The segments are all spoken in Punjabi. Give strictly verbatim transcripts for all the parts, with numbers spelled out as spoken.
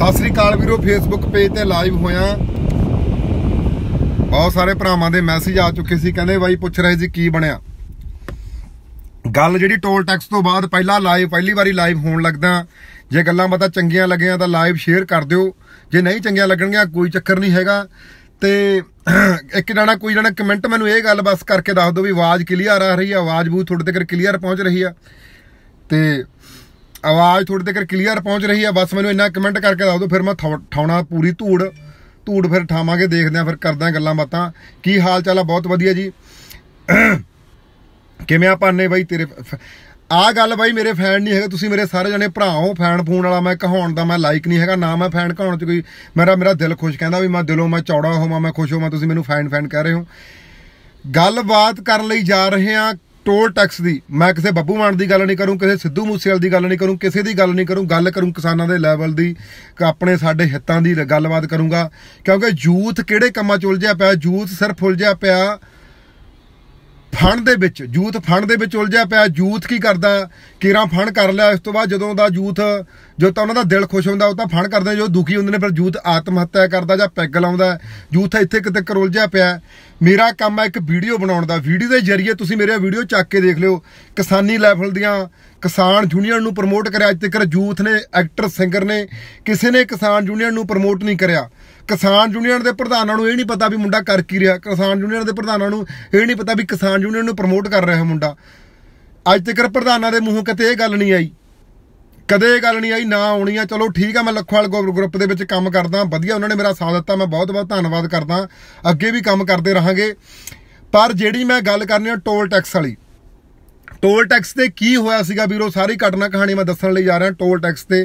सत श्री अकाल वीरो, फेसबुक पेज ते लाइव होया। बहुत सारे भरावां दे मैसेज आ चुके सी, कहंदे बाई पुछ रहे सी की बनया गल जिहड़ी टोल टैक्स तो बाद पहला लाइव पहली बारी लाइव होण लगदा। जे गल्लां पता चंगियां लगियां तां लाइव शेयर कर दिओ, जे नहीं चंगियां लगणगीਆਂ कोई चक्कर नहीं हैगा। ते एक जाना कोई जाना कमेंट मैनूं ये गल बस करके दस दो भी आवाज़ क्लीयर आ रही है, आवाज़ बूथ थोड़े तक क्लीयर पहुँच रही है, तो आवाज़ थोड़े तक क्लीयर पहुँच रही है। बस मैनूं इन्ना कमेंट करके दस दो, फिर मैं ठाउणा पूरी धूड़ धूड़ फिर ਠਾਵਾਂਗੇ, देखदे फिर करदा गल्लां बातां। की हाल चाल है? बहुत वधिया जी। किवें पाने बाई तेरे आ गल बाई, मेरे फैन नहीं है, तुसीं मेरे सारे जने भरा हो। फैन फून वाला मैं कहाउण दा मैं लाइक नहीं है ना, मैं फैन कहाउण च कोई मेरा मेरा दिल खुश कहंदा भी मैं दिलों मैं चौड़ा होवां, मैं खुश होवां, तुसीं मैनूं फैन फैन कह रहे हो। गल बात करन लई जा रहे हैं टोल टैक्स दी। मैं किसी बब्बू मान की गल नहीं करूँ, किसी सिद्धू मूसेवाले की गल नहीं करूँ, किसी की गल नहीं करूँ, गल करूँ किसानों के लैवल की, अपने साडे हितां की गलबात करूँगा। क्योंकि यूथ किहड़े कामां च उलझिया पिया, यूथ सिर्फ उलझिया पिया फंड दे विच, यूथ फंड दे विच उलझिया पिया। यूथ की करदा, किरां फंड कर लिया, इस तो बाद जदों दा यूथ जो तो उन्होंने दिल खुश होंदा, वो तो फंड करदे, जो दुखी होंदे ने फिर यूथ आत्म हत्या करदा जां पैग लाउंदा। यूथ इत्थे किते कर उलझिया पिया। मेरा काम है एक वीडियो बनाउण दा, वीडियो के जरिए तुसीं मेरे वीडियो चक के देख लिओ। किसानी लैवल दियां किसान यूनियन नूं प्रमोट करिया, अज तक यूथ ने एक्टर सिंगर ने किसी ने किसान यूनियन नूं प्रमोट नहीं करिया। किसान यूनियन के प्रधानों नूं ये नहीं पता भी मुंडा कर की रहा, किसान यूनियन के प्रधानों नूं ये नहीं पता भी किसान यूनियन नूं प्रमोट कर रहा मुंडा। अज तक प्रधानों के मूँहों किते ये गल नहीं आई, कदे ये गल नहीं आई, ना आउणी है। चलो ठीक है, मैं लखोवाल ग्रुप के विच काम करदा, वधिया उन्होंने मेरा साथ दिता, मैं बहुत बहुत धन्नवाद करदा, अगे भी काम करते रहांगे। पर जिहड़ी मैं गल करनी है टोल टैक्स वाली, टोल टैक्स ते की होया सीगा वीरो, सारी घटना कहानी मैं दस्सण लई जा रहा। टोल टैक्स ते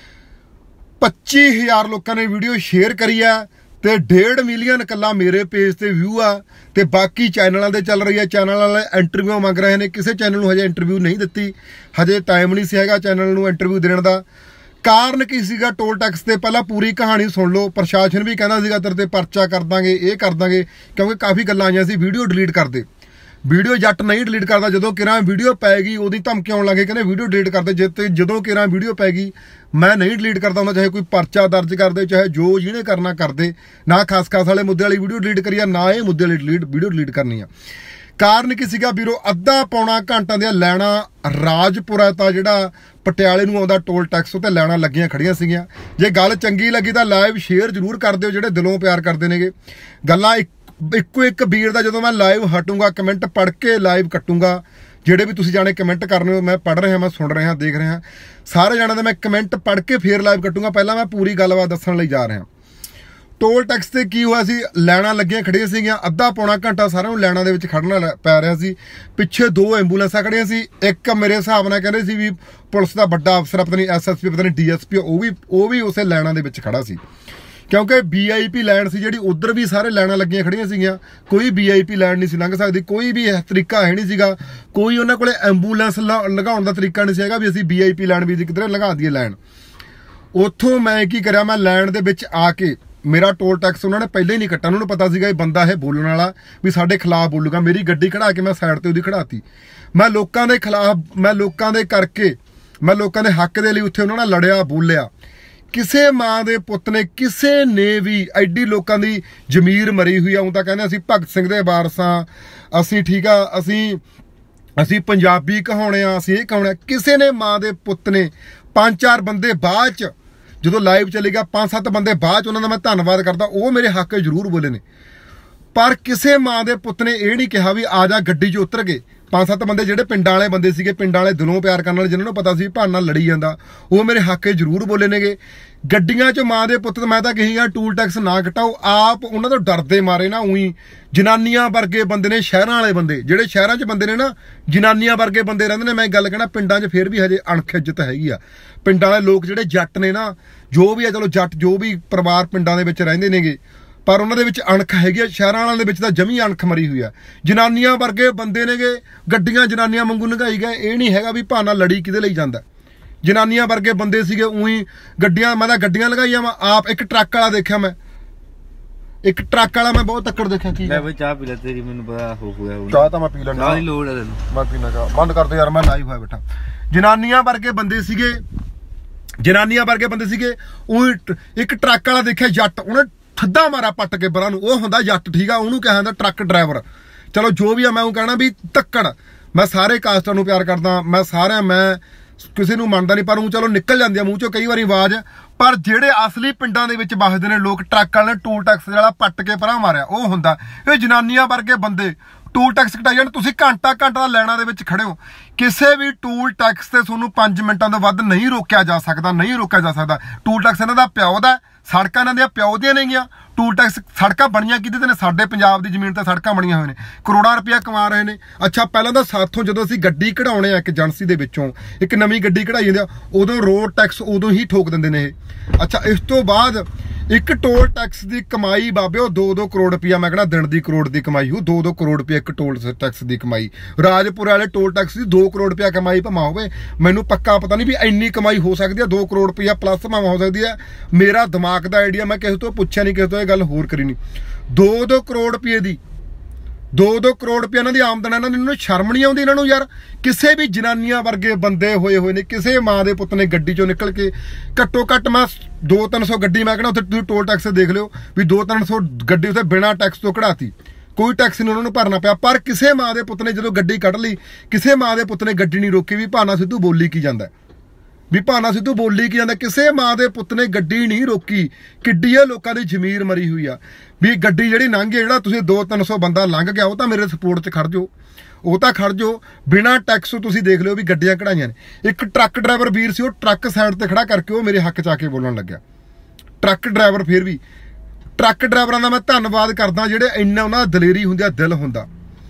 पच्ची हज़ार लोगों ने वीडियो शेयर करी है, तो डेढ़ मिलियन कला मेरे पेज से व्यू आ, तो बाकी चैनलों से चल रही है। चैनल वाले इंटरव्यू मंग रहे हैं, किसी चैनल में हजे इंटरव्यू नहीं दी, हजे टाइम नहीं है चैनल में इंटरव्यू देने का। कारण की सीगा टोल टैक्स से, पहला पूरी कहानी सुन लो। प्रशासन भी कहना सीगा तेरे ते परचा कर देंगे, ये कर देंगे, क्योंकि काफ़ी गल्लां आईयां सी वीडियो डिलीट कर दे। वीडियो जट नहीं डिलीट करता, जो किरा वीडियो पैगी उहदी धमकी आउण लगे, कहने वीडियो डिलीट कर दे। जे जो किरा वीडियो पैगी मैं नहीं डिलीट करता हूँ, चाहे कोई परचा दर्ज कर दे, चाहे जो जिहने करना कर दे। ना खास खास वाले मुद्दे वाली वीडियो डिलीट करी, ना ये मुद्दे वाली डिलीट वीडियो डिलीट करनी है। कारण की सीगा वीरो, अद्धा पौना घंटा दियां लैना राजपुरा ता जिहड़ा पटियाले नूं आउंदा टोल टैक्स उत्ते लैना लगियां खड़ियां सीगियां। जे गल चंगी लगी तां लाइव शेयर जरूर कर दिओ, जिहड़े दिलों प्यार करदे नेगे। गल्लां इक्को एक वीर दा जदों मैं लाइव हटूंगा, कमेंट पढ़ के लाइव कटूंगा। ਜਿਹੜੇ भी तुसीं जाने कमेंट करने हो, मैं पढ़ रहा, मैं सुन रहा, देख रहा, सारे जाने का मैं कमेंट पढ़ के फिर लाइव कटूंगा। पहला मैं पूरी गलबात दस्सण लई जा रहा। टोल टैक्स से की हुआ सी, लैना लगियां खड़ियां सीगियां, अद्धा पौना घंटा सारिਆਂ ਨੂੰ लैना दे विच खड़ना पै रहा सी। पिछे दो एंबूलेंसां खड़ियां सी, एक मेरे हिसाब नाल कहंदे सी भी पुलिस दा बड़ा अफसर, पता नहीं एस एस पी, पता नहीं डी एस पी, वो भी वो भी उसे लैना दे विच खड़ा सी। क्योंकि वी आई पी लैन सी जिहड़ी, उधर भी सारे लैना लगियां खड़ियां सीगियां, कोई वी आई पी लैन नहीं सी लंघ सकदी, कोई भी तरीका है नहीं सीगा, कोई उन्हां कोले एंबूलेंस लगाउण दा तरीका नहीं सीगा भी असीं वी आई पी लैन भी किधरे लंघा दईए लैन। उत्थों मैं की करिया, मैं लैन दे विच आके मेरा टोल टैक्स उन्होंने पहले ही नहीं कट्टा। उन्होंने पता सीगा ये बंदा है बोलण वाला, भी साडे खिलाफ बोलूगा। मेरी गड्डी खड़ा के मैं साइड ते उहदी खड़ाती। मैं लोकां दे खिलाफ, मैं लोकां दे करके, मैं लोकां दे हक दे लई उत्थे उन्हां नाल लड़िया, बोलिया। किसी माँ के पुत ने, किसी ने भी एडी लोगों की जमीर मरी हुई है। तो कहने असीं भगत सिंह दे वारस हां, असीं ठीक आ, असीं असीं पंजाबी कहाउणे आ, असीं ये कहाउणे। किसी ने माँ के पुत ने, पांच चार बंदे बाद च जो लाइव चले गया, पांच सत्त बंदे बाद च, उन्होंने मैं धन्नवाद करता, वो मेरे हक जरूर बोले ने। पर किसी माँ के पुत ने ये नहीं कहा भी आ जा गड्डी च उतर गए। पांच सत्त बंदे जिहड़े पिंडां वाले बंदे सीगे, पिंडां वाले दिलों प्यार करने वाले, जिन्होंने पता सी भाण नाल लड़ी जांदा, वो मेरे हक जरूर बोले नेगे। गड्डियां च माँ के पुत, मैं तां कही टूल टैक्स ना कटाओ, आप उन्हां तों डरदे मारे ना उही जनानियां वर्गे बंदे ने, शहरां वाले बंदे जिहड़े शहरां च बंदे ने ना, जनानियां वर्गे बंदे रहिंदे ने। मैं गल कहना पिंडां च फिर भी हजे अणख इज्जत हैगी आ। पिंडां वाले लोक जिहड़े जट ने ना, जो भी है, चलो जट जो भी परिवार पिंडां दे विच रहिंदे नेगे, पर उन्होंने विच अणख हैगी। शहरां वालिਆਂ ਦੇ ਵਿੱਚ ਤਾਂ जमी अणख मरी हुई है। जनानियां वर्गे बंदे नेगे, गड्डियां जनानियां वांगू नंगाई गए। ये नहीं हैगा भी भाना लड़ी किहदे लई जांदा। जनानियां वर्गे बंदे सीगे, उही गड्डियां, मैं तां गड्डियां लगाईआं। मैं आप एक ट्रक वाला देखिया, मैं एक ट्रक वाला मैं बहुत तक्कड़ देखिया। की मैं चाह पी ले तेरी, मैनूं पता हो गया। चाह तां मैं पी लैंदा, चाह दी लोड़ है तैनूं, मैं पीना चाह। बंद कर दे यार, मैं लाइव होया बैठा। जनानियां वर्गे बंदे सीगे, ਜਨਾਨੀਆਂ ਵਰਗੇ ਬੰਦੇ ਸੀਗੇ। ਉਹ ਇੱਕ ਟਰੱਕ ਵਾਲਾ ਦੇਖਿਆ ਜੱਟ, ਉਹਨੇ ਠੱਦਾ ਮਾਰਿਆ ਪੱਟ ਕੇ ਪਰਾਂ ਨੂੰ, ਉਹ ਹੁੰਦਾ ਜੱਟ, ਠੀਕ ਆ, ਉਹਨੂੰ ਕਿਹਾ ਜਾਂਦਾ ਟਰੱਕ ਡਰਾਈਵਰ। ਚਲੋ ਜੋ ਵੀ ਆ, ਮੈਂ ਉਹ ਕਹਿਣਾ ਵੀ ਧੱਕੜ। ਮੈਂ ਸਾਰੇ ਕਾਸਟਾਂ ਨੂੰ ਪਿਆਰ ਕਰਦਾ, ਮੈਂ ਸਾਰਿਆਂ, ਮੈਂ ਕਿਸੇ ਨੂੰ ਮੰਨਦਾ ਨਹੀਂ, ਪਰ ਉਹ ਚਲੋ ਨਿਕਲ ਜਾਂਦੀ ਆ ਮੂੰਹ ਚੋਂ ਕਈ ਵਾਰੀ ਆਵਾਜ਼। ਪਰ ਜਿਹੜੇ ਅਸਲੀ ਪਿੰਡਾਂ ਦੇ ਵਿੱਚ ਵੱਸਦੇ ਨੇ ਲੋਕ, ਟਰੱਕ ਵਾਲੇ ਨੇ ਟੂਲ ਟੈਕਸ ਵਾਲਾ ਪੱਟ ਕੇ ਪਰਾਂ ਮਾਰਿਆ, ਉਹ ਹੁੰਦਾ। ਇਹ ਜਨਾਨੀਆਂ ਵਰਗੇ ਬੰਦੇ ਟੂਲ ਟੈਕਸ ਕਟਾਈ ਜਾਣ। ਤੁਸੀਂ ਘੰਟਾ ਘੰਟਾ ਲੈਣਾ ਦੇ ਵਿੱਚ ਖੜੇ ਹੋ, ਕਿਸੇ ਵੀ ਟੂਲ ਟੈਕਸ ਤੇ ਤੁਹਾਨੂੰ ਪੰਜ ਮਿੰਟਾਂ ਤੋਂ ਵੱਧ ਨਹੀਂ ਰੋਕਿਆ ਜਾ ਸਕਦਾ, ਨਹੀਂ ਰੋਕਿਆ ਜਾ ਸਕਦਾ। ਟੂਲ ਟੈਕਸ ਇਹਨਾਂ ਦਾ ਪਿਓ ਦਾ, ਸੜਕਾਂ ਇਹਨਾਂ ਦੀਆਂ ਪਿਓ ਦੀਆਂ ਨੇਗੀਆਂ। ਟੂਲ ਟੈਕਸ ਸੜਕਾਂ ਬਣੀਆਂ ਕਿਹਦੇ ਤੇ ਨੇ? ਸਾਡੇ ਪੰਜਾਬ ਦੀ ਜ਼ਮੀਨ ਤੇ ਸੜਕਾਂ ਬਣੀਆਂ ਹੋਈਆਂ ਨੇ, ਕਰੋੜਾਂ ਰੁਪਇਆ ਕਮਾ ਰਹੇ ਨੇ। ਅੱਛਾ, ਪਹਿਲਾਂ ਤਾਂ ਸਾਥੋਂ ਜਦੋਂ ਅਸੀਂ ਗੱਡੀ ਕਢਾਉਣੇ ਆ ਇੱਕ ਏਜੰਸੀ ਦੇ ਵਿੱਚੋਂ, ਇੱਕ ਨਵੀਂ ਗੱਡੀ ਕਢਾਈ ਜਾਂਦੀ ਆ, ਉਦੋਂ ਰੋਡ ਟੈਕਸ ਉਦੋਂ ਹੀ ਠੋਕ ਦਿੰਦੇ ਨੇ ਇਹ। ਅੱਛਾ, ਇਸ ਤੋਂ ਬਾਅਦ ਇੱਕ ਟੋਲ ਟੈਕਸ ਦੀ ਕਮਾਈ ਬਾਬੇ ਉਹ ਦੋ ਦੋ ਕਰੋੜ ਰੁਪਇਆ, ਮੈਂ ਕਹਿੰਦਾ ਦਿਨ ਦੀ ਕਰੋੜ ਦੀ ਕਮਾਈ ਹੋ, ਦੋ ਦੋ ਕਰੋੜ ਰੁਪਇਆ ਇੱਕ ਟੋਲ ਟੈਕਸ ਦੀ ਕਮਾਈ। ਰਾਜਪੁਰ ਵਾਲੇ ਟੋਲ ਟੈਕਸ ਦੀ ਦੋ ਕਰੋੜ ਰੁਪਇਆ ਕਮਾਈ ਭਾਵੇਂ ਹੋਵੇ, ਮੈਨੂੰ ਪੱਕਾ ਪਤਾ ਨਹੀਂ ਵੀ ਇੰਨੀ ਕਮਾਈ ਹੋ ਸਕਦੀ ਹੈ। ਦੋ ਕਰੋੜ ਰੁਪਇਆ ਪਲੱਸ ਭਾਵੇਂ ਹੋ ਸਕਦੀ ਹੈ। ਮੇਰਾ ਦਿਮਾਗ ਦਾ ਆਈਡੀਆ, ਮੈਂ ਕਿਸੇ ਤੋਂ ਪੁੱਛਿਆ ਨਹੀਂ, ਕਿਸੇ ਤੋਂ ਇਹ ਗੱਲ ਹੋਰ ਕਰੀ ਨਹੀਂ। ਦੋ ਦੋ ਕਰੋੜ ਰੁਪਏ ਦੀ, ਦੋ ਦੋ ਕਰੋੜ ਰੁਪਏ ਇਹਨਾਂ ਦੀ ਆਮਦਨ, ਇਹਨਾਂ ਨੂੰ ਸ਼ਰਮ ਨਹੀਂ ਆਉਂਦੀ ਇਹਨਾਂ ਨੂੰ ਯਾਰ? ਕਿਸੇ ਵੀ ਜਨਾਨੀਆਂ ਵਰਗੇ ਬੰਦੇ ਹੋਏ ਹੋਏ ਨੇ, ਕਿਸੇ ਮਾਂ ਦੇ ਪੁੱਤ ਨੇ ਗੱਡੀ ਚੋਂ ਨਿਕਲ ਕੇ ਘੱਟੋ ਘੱਟ ਮੈਂ ਦੋ ਤਿੰਨ ਸੌ ਗੱਡੀ, ਮੈਂ ਕਹਿੰਦਾ ਉੱਥੇ ਤੁਸੀਂ ਟੋਲ ਟੈਕਸ ਦੇਖ ਲਿਓ ਵੀ ਦੋ ਤਿੰਨ ਸੌ ਗੱਡੀ ਉੱਥੇ ਬਿਨਾਂ ਟੈਕਸ ਤੋਂ ਕਢਾਤੀ, ਕੋਈ ਟੈਕਸ ਨਹੀਂ ਉਹਨਾਂ ਨੂੰ ਭਰਨਾ ਪਿਆ। ਪਰ ਕਿਸੇ ਮਾਂ ਦੇ ਪੁੱਤ ਨੇ ਜਦੋਂ ਗੱਡੀ ਕੱਢ ਲਈ, ਕਿਸੇ ਮਾਂ ਦੇ ਪੁੱਤ ਨੇ ਗੱਡੀ ਨਹੀਂ ਰੋਕੀ ਵੀ ਭਾਨਾ ਸਿੱਧੂ ਬੋਲੀ ਕੀ ਜਾਂਦਾ, ਵੀ ਭਾਨਾ ਸਿੱਧੂ ਬੋਲੀ ਕੀ ਜਾਂਦਾ। ਕਿਸੇ ਮਾਂ ਦੇ ਪੁੱਤ ਨੇ ਗੱਡੀ ਨਹੀਂ ਰੋਕੀ। ਕਿੱਡੀ ਇਹ ਲੋਕਾਂ ਦੀ ਜ਼ਮੀਰ ਮਰੀ ਹੋਈ ਆ ਵੀ ਗੱਡੀ ਜਿਹੜੀ ਲੰਘ ਗਈ, ਜਿਹੜਾ ਤੁਸੀਂ ਦੋ ਤਿੰਨ ਸੌ ਬੰਦਾ ਲੰਘ ਗਿਆ, ਉਹ ਤਾਂ ਮੇਰੇ ਸਪੋਰਟ 'ਚ ਖੜ ਜਾਓ, ਉਹ ਤਾਂ ਖੜ ਜਾਓ। ਬਿਨਾਂ ਟੈਕਸ ਤੋਂ ਤੁਸੀਂ ਦੇਖ ਲਿਓ ਵੀ ਗੱਡੀਆਂ ਕਢਾਈਆਂ ਨੇ। ਇੱਕ ਟਰੱਕ ਡਰਾਈਵਰ ਵੀਰ ਸੀ, ਉਹ ਟਰੱਕ ਸਾਈਡ ਤੇ ਖੜਾ ਕਰਕੇ ਉਹ ਮੇਰੇ ਹੱਕ 'ਚ ਆ ਕੇ ਬੋਲਣ ਲੱਗਿਆ। ਟਰੱਕ ਡਰਾਈਵਰ, ਫਿਰ ਵੀ ਟਰੱਕ ਡਰਾਈਵਰਾਂ ਦਾ ਮੈਂ ਧੰਨਵਾਦ ਕਰਦਾ ਜਿਹੜੇ ਇੰਨਾ ਉਹਨਾਂ ਦਾ ਦਲੇਰੀ ਹੁੰਦੀ ਆ, ਦਿਲ ਹੁੰਦਾ।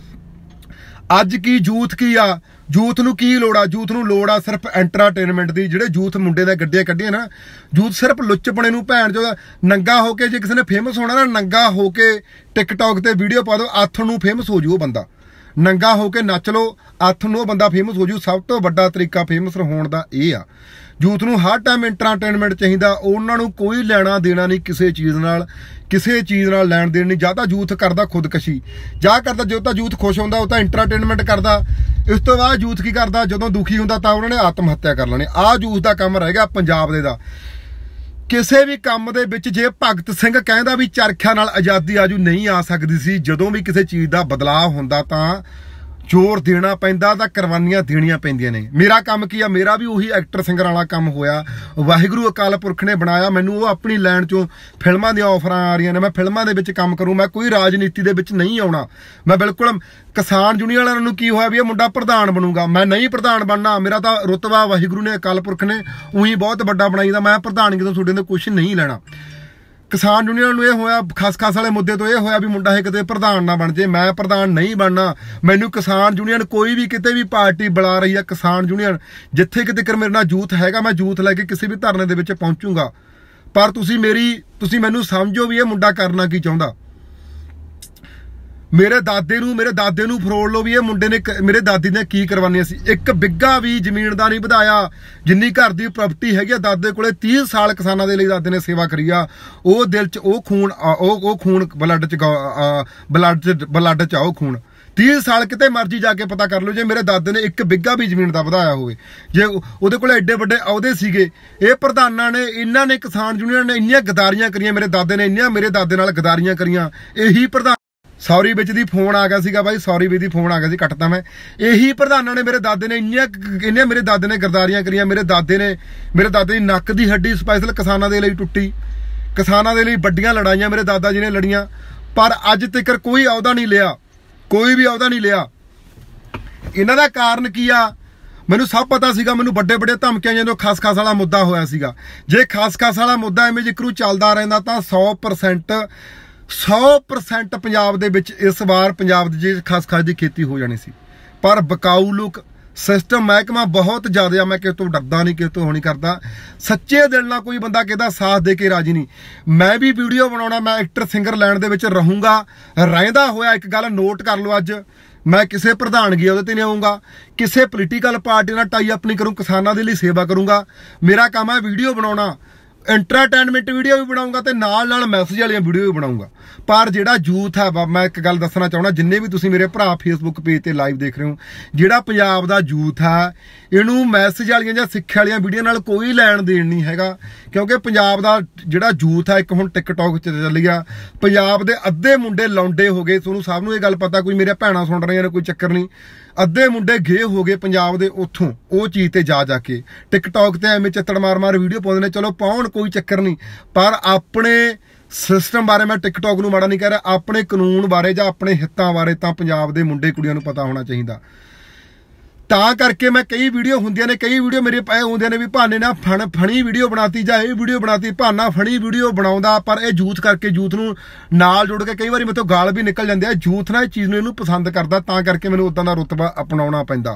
ਅੱਜ ਕੀ ਯੂਥ ਕੀ ਆ, ਯੂਥ ਨੂੰ ਕੀ ਲੋੜ ਆ? ਯੂਥ ਨੂੰ ਲੋੜ ਆ ਸਿਰਫ ਐਂਟਰਟੇਨਮੈਂਟ ਦੀ। ਜਿਹੜੇ ਯੂਥ ਮੁੰਡੇ ਦੀਆਂ ਗੱਡੀਆਂ ਕੱਢੀਆਂ ਨਾ, ਯੂਥ ਸਿਰਫ ਲੁੱਚਪਣੇ ਨੂੰ ਭੈਣ ਜੋ ਨੰਗਾ ਹੋ ਕੇ, ਜੇ ਕਿਸੇ ਨੇ ਫੇਮਸ ਹੋਣਾ ਨਾ, ਨੰਗਾ ਹੋ ਕੇ ਟਿਕਟੌਕ ਤੇ ਵੀਡੀਓ ਪਾ ਦਿਓ, ਆਥਣ ਨੂੰ ਫੇਮਸ ਹੋ ਜੂ ਉਹ ਬੰਦਾ। ਨੰਗਾ ਹੋ ਕੇ ਨੱਚ ਲਓ, ਆਥਣ ਨੂੰ ਉਹ ਬੰਦਾ ਫੇਮਸ ਹੋ ਜੂ। ਸਭ ਤੋਂ ਵੱਡਾ ਤਰੀਕਾ ਫੇਮਸ ਹੋਣ ਦਾ ਇਹ ਆ। ਯੂਥ ਨੂੰ ਹਰ ਟਾਈਮ ਐਂਟਰਟੇਨਮੈਂਟ ਚਾਹੀਦਾ। ਉਹਨਾਂ ਨੂੰ ਕੋਈ ਲੈਣਾ ਦੇਣਾ ਨਹੀਂ ਕਿਸੇ ਚੀਜ਼ ਨਾਲ, ਕਿਸੇ ਚੀਜ਼ ਨਾਲ ਲੈਣ ਦੇਣ ਨਹੀਂ। ਜਾਂ ਤਾਂ ਯੂਥ ਕਰਦਾ ਖੁਦਕਸ਼ੀ, ਜਾਂ ਕਰਦਾ ਜੋ ਤਾਂ ਯੂਥ ਖੁਸ਼ ਹੁੰਦਾ ਉਹ ਤਾਂ ਐਂਟਰਟੇਨਮੈਂਟ ਕਰਦਾ। ਇਸ ਤੋਂ ਬਾਅਦ ਯੂਥ ਕੀ ਕਰਦਾ? ਜਦੋਂ ਦੁਖੀ ਹੁੰਦਾ ਤਾਂ ਉਹਨਾਂ ਨੇ ਆਤਮ ਹੱਤਿਆ ਕਰ ਲੈਣੀ। ਆਹ ਯੂਥ ਦਾ ਕੰਮ ਰਹਿ ਗਿਆ ਪੰਜਾਬ ਦੇ ਦਾ। ਕਿਸੇ ਵੀ ਕੰਮ ਦੇ ਵਿੱਚ ਜੇ ਭਗਤ ਸਿੰਘ ਕਹਿੰਦਾ ਵੀ ਚਰਖਿਆਂ ਨਾਲ ਆਜ਼ਾਦੀ ਆਜੂ, ਨਹੀਂ ਆ ਸਕਦੀ ਸੀ। ਜਦੋਂ ਵੀ ਕਿਸੇ ਚੀਜ਼ ਦਾ ਬਦਲਾਅ ਹੁੰਦਾ ਤਾਂ ਜ਼ੋਰ ਦੇਣਾ ਪੈਂਦਾ, ਤਾਂ ਕੁਰਬਾਨੀਆਂ ਦੇਣੀਆਂ ਪੈਂਦੀਆਂ ਨੇ। ਮੇਰਾ ਕੰਮ ਕੀ ਆ? ਮੇਰਾ ਵੀ ਉਹੀ ਐਕਟਰ ਸਿੰਗਰ ਵਾਲਾ ਕੰਮ ਹੋਇਆ। ਵਾਹਿਗੁਰੂ ਅਕਾਲ ਪੁਰਖ ਨੇ ਬਣਾਇਆ ਮੈਨੂੰ। ਉਹ ਆਪਣੀ ਲਾਈਨ ਚੋਂ ਫਿਲਮਾਂ ਦੀਆਂ ਆਫਰਾਂ ਆ ਰਹੀਆਂ ਨੇ, ਮੈਂ ਫਿਲਮਾਂ ਦੇ ਵਿੱਚ ਕੰਮ ਕਰੂੰ। ਮੈਂ ਕੋਈ ਰਾਜਨੀਤੀ ਦੇ ਵਿੱਚ ਨਹੀਂ ਆਉਣਾ। ਮੈਂ ਬਿਲਕੁਲ ਕਿਸਾਨ ਯੂਨੀਅਨ ਵਾਲਿਆਂ ਨੂੰ ਕੀ ਹੋਇਆ ਵੀ ਇਹ ਮੁੰਡਾ ਪ੍ਰਧਾਨ ਬਣੂਗਾ, ਮੈਂ ਨਹੀਂ ਪ੍ਰਧਾਨ ਬਣਨਾ। ਮੇਰਾ ਤਾਂ ਰੁਤਬਾ ਵਾਹਿਗੁਰੂ ਨੇ ਅਕਾਲ ਪੁਰਖ ਨੇ ਉਹੀ ਬਹੁਤ ਵੱਡਾ ਬਣਾਈ ਦਾ। ਮੈਂ ਪ੍ਰਧਾਨਗੀ ਤੋਂ ਤੁਹਾਡੇ ਤੋਂ ਕੁਛ ਨਹੀਂ ਲੈਣਾ। ਕਿਸਾਨ ਯੂਨੀਅਨ ਨੂੰ ਇਹ ਹੋਇਆ, ਖਾਸ ਖਾਸ ਵਾਲੇ ਮੁੱਦੇ ਤੋਂ ਇਹ ਹੋਇਆ ਵੀ ਮੁੰਡਾ ਇਹ ਕਿਤੇ ਪ੍ਰਧਾਨ ਨਾ ਬਣ ਜੇ। ਮੈਂ ਪ੍ਰਧਾਨ ਨਹੀਂ ਬਣਨਾ। ਮੈਨੂੰ ਕਿਸਾਨ ਯੂਨੀਅਨ ਕੋਈ ਵੀ ਕਿਤੇ ਵੀ ਪਾਰਟੀ ਬੁਲਾ ਰਹੀ ਆ, ਕਿਸਾਨ ਯੂਨੀਅਨ ਜਿੱਥੇ ਕਿਤੇ ਮੇਰੇ ਨਾਲ ਯੂਥ ਹੈਗਾ, ਮੈਂ ਯੂਥ ਲੈ ਕੇ ਕਿਸੇ ਵੀ ਧਰਨੇ ਦੇ ਵਿੱਚ ਪਹੁੰਚੂਗਾ। ਪਰ ਤੁਸੀਂ ਮੇਰੀ ਤੁਸੀਂ ਮੈਨੂੰ ਸਮਝੋ ਵੀ ਇਹ ਮੁੰਡਾ ਕਰਨਾ ਕੀ ਚਾਹੁੰਦਾ। ਮੇਰੇ ਦਾਦੇ ਨੂੰ ਮੇਰੇ ਦਾਦੇ ਨੂੰ ਫਰੋੜ ਲਓ ਵੀ ਇਹ ਮੁੰਡੇ ਨੇ, ਮੇਰੇ ਦਾਦੀ ਨੇ ਕੀ ਕਰਵਾਉਣੀਆਂ ਸੀ। ਇੱਕ ਬਿੱਗਾ ਵੀ ਜ਼ਮੀਨ ਦਾ ਨਹੀਂ ਵਧਾਇਆ। ਜਿੰਨੀ ਘਰ ਦੀ ਪ੍ਰਾਪਰਟੀ ਹੈਗੀ ਆ, ਦਾਦੇ ਕੋਲੇ ਤੀਹ ਸਾਲ ਕਿਸਾਨਾਂ ਦੇ ਲਈ ਦਾਦੇ ਨੇ ਸੇਵਾ ਕਰੀ ਆ। ਉਹ ਦਿਲ 'ਚ ਉਹ ਖੂਨ, ਉਹ ਉਹ ਖੂਨ ਬਲੱਡ 'ਚ ਬਲੱਡ 'ਚ ਬਲੱਡ 'ਚ ਆ ਉਹ ਖੂਨ। ਤੀਹ ਸਾਲ ਕਿਤੇ ਮਰਜੀ ਜਾ ਕੇ ਪਤਾ ਕਰ ਲਓ, ਜੇ ਮੇਰੇ ਦਾਦੇ ਨੇ ਇੱਕ ਬਿੱਗਾ ਵੀ ਜ਼ਮੀਨ ਦਾ ਵਧਾਇਆ ਹੋਵੇ, ਜੇ ਉਹਦੇ ਕੋਲ ਐਡੇ ਵੱਡੇ ਅਹੁਦੇ ਸੀਗੇ। ਇਹ ਪ੍ਰਧਾਨਾਂ ਨੇ, ਇਹਨਾਂ ਨੇ, ਕਿਸਾਨ ਯੂਨੀਅਨ ਨੇ ਇੰਨੀਆਂ ਗਦਾਰੀਆਂ ਕਰੀਆਂ, ਮੇਰੇ ਦਾਦੇ ਨੇ ਇੰਨੀਆਂ ਮੇਰੇ ਦਾਦੇ ਨਾਲ ਗਦਾਰੀਆਂ ਕਰੀਆਂ। ਇਹੀ ਪ੍ਰਧਾਨ, ਸੌਰੀ ਵਿੱਚ ਦੀ ਫੋਨ ਆ ਗਿਆ ਸੀਗਾ ਬਾਈ, ਸੌਰੀ ਵਿੱਚ ਦੀ ਫੋਨ ਆ ਗਿਆ ਸੀ, ਕੱਟਤਾ ਮੈਂ। ਇਹੀ ਪ੍ਰਧਾਨਾਂ ਨੇ, ਮੇਰੇ ਦਾਦੇ ਨੇ ਇੰਨੀਆਂ ਇੰਨੀਆਂ ਮੇਰੇ ਦਾਦੇ ਨੇ ਗਰਦਾਰੀਆਂ ਕਰੀਆਂ। ਮੇਰੇ ਦਾਦੇ ਨੇ ਮੇਰੇ ਦਾਦੇ ਦੀ ਨੱਕ ਦੀ ਹੱਡੀ ਸਪੈਸ਼ਲ ਕਿਸਾਨਾਂ ਦੇ ਲਈ ਟੁੱਟੀ। ਕਿਸਾਨਾਂ ਦੇ ਲਈ ਵੱਡੀਆਂ ਲੜਾਈਆਂ ਮੇਰੇ ਦਾਦਾ ਜੀ ਨੇ ਲੜੀਆਂ। ਪਰ ਅੱਜ ਤੱਕ ਕੋਈ ਅਹੁਦਾ ਨਹੀਂ ਲਿਆ, ਕੋਈ ਵੀ ਅਹੁਦਾ ਨਹੀਂ ਲਿਆ। ਇਹਨਾਂ ਦਾ ਕਾਰਨ ਕੀ ਆ? ਮੈਨੂੰ ਸਭ ਪਤਾ ਸੀਗਾ। ਮੈਨੂੰ ਵੱਡੇ ਵੱਡੇ ਧਮਕੀਆਂ ਜਦੋਂ ਖਾਸ ਖਾਸ ਵਾਲਾ ਮੁੱਦਾ ਹੋਇਆ ਸੀਗਾ। ਜੇ ਖਾਸ ਖਾਸ ਵਾਲਾ ਮੁੱਦਾ ਐਵੇਂ ਜ਼ਿਕਰੂ ਚੱਲਦਾ ਰਹਿੰਦਾ ਤਾਂ ਸੌ ਪ੍ਰਸੈਂਟ ਸੌ ਪ੍ਰਸੈਂਟ ਪੰਜਾਬ ਦੇ ਵਿੱਚ ਇਸ ਵਾਰ ਪੰਜਾਬ ਦੀ ਜੇ ਖਾਸ ਖਾਸ ਦੀ ਖੇਤੀ ਹੋ ਜਾਣੀ ਸੀ। ਪਰ ਬਕਾਊ ਲੋਕ ਸਿਸਟਮ ਮਹਿਕਮਾ ਬਹੁਤ ਜ਼ਿਆਦਾ ਆ। ਮੈਂ ਕਿਸੇ ਤੋਂ ਡਰਦਾ ਨਹੀਂ, ਕਿਸੇ ਤੋਂ ਹੋ ਨਹੀਂ ਕਰਦਾ। ਸੱਚੇ ਦਿਲ ਨਾਲ ਕੋਈ ਬੰਦਾ ਕਿਹਦਾ ਸਾਥ ਦੇ ਕੇ ਰਾਜੀ ਨਹੀਂ। ਮੈਂ ਵੀ ਵੀਡੀਓ ਬਣਾਉਣਾ, ਮੈਂ ਐਕਟਰ ਸਿੰਗਰ ਲਾਈਨ ਦੇ ਵਿੱਚ ਰਹੂੰਗਾ। ਰਹਿੰਦਾ ਹੋਇਆ ਇੱਕ ਗੱਲ ਨੋਟ ਕਰ ਲਓ, ਅੱਜ ਮੈਂ ਕਿਸੇ ਪ੍ਰਧਾਨਗੀ ਉਹਦੇ ਤੇ ਨਹੀਂ ਆਊਂਗਾ, ਕਿਸੇ ਪੋਲੀਟੀਕਲ ਪਾਰਟੀ ਨਾਲ ਟਾਈ ਅਪ ਨਹੀਂ ਕਰੂੰ, ਕਿਸਾਨਾਂ ਦੇ ਲਈ ਸੇਵਾ ਕਰੂੰਗਾ। ਮੇਰਾ ਕੰਮ ਹੈ ਵੀਡੀਓ ਬਣਾਉਣਾ। एंटरटेनमेंट वीडियो भी बनाऊंगा तो नाल नाल मैसेज वाली वीडियो भी बनाऊंगा। पर जिहड़ा यूथ है, मैं एक गल दसना चाहना, जिन्ने भी तुसीं मेरे भरा फेसबुक पेज ते लाइव देख रहे हो, जिहड़ा पंजाब दा यूथ है इहनूं मैसेज वालियां जां सिक्ख्या वालियां वीडियो नाल कोई लैण देण नहीं हैगा। क्योंकि पंजाब दा जिहड़ा यूथ है, एक हुण टिकटॉक च चली आ, पंजाब दे अद्धे मुंडे लौंडे हो गए। तुहानूं सब नूं इह गल पता, कोई मेरे भैणां सुण रहीआं ने, कोई चक्कर नहीं। अद्धे मुंडे गे हो गए पंजाब दे उत्थों ਉਹ चीज़ ते जा जाके टिकटॉक ते एवें चित्तड़ मार मार वीडियो पाउंदे ने। चलो पाउण, कोई चक्कर नहीं, पर अपने सिस्टम बारे मैं टिकटॉक नूं माड़ा नहीं कह रहा, अपने कानून बारे जां अपने हितां बारे तां पंजाब दे मुंडे कुड़ियां नूं पता होना चाहिदा। तां करके मैं कई वीडियो हुंदियां ने, कई वीडियो मेरे पए हुंदियां ने भी भाने ने फन फनी वीडियो बनाती जां इह वीडियो बनाती, भाना फनी वीडियो बनाउंदा, पर ये यूथ करके यूथ नूं नाल जोड़ के कई वारी मेरे तो गाल भी निकल जांदी है। यूथ ना इस चीज़ नूं इहनूं पसंद करदा, तां करके मैनूं उदां दा रुतबा अपनाउणा पैंदा।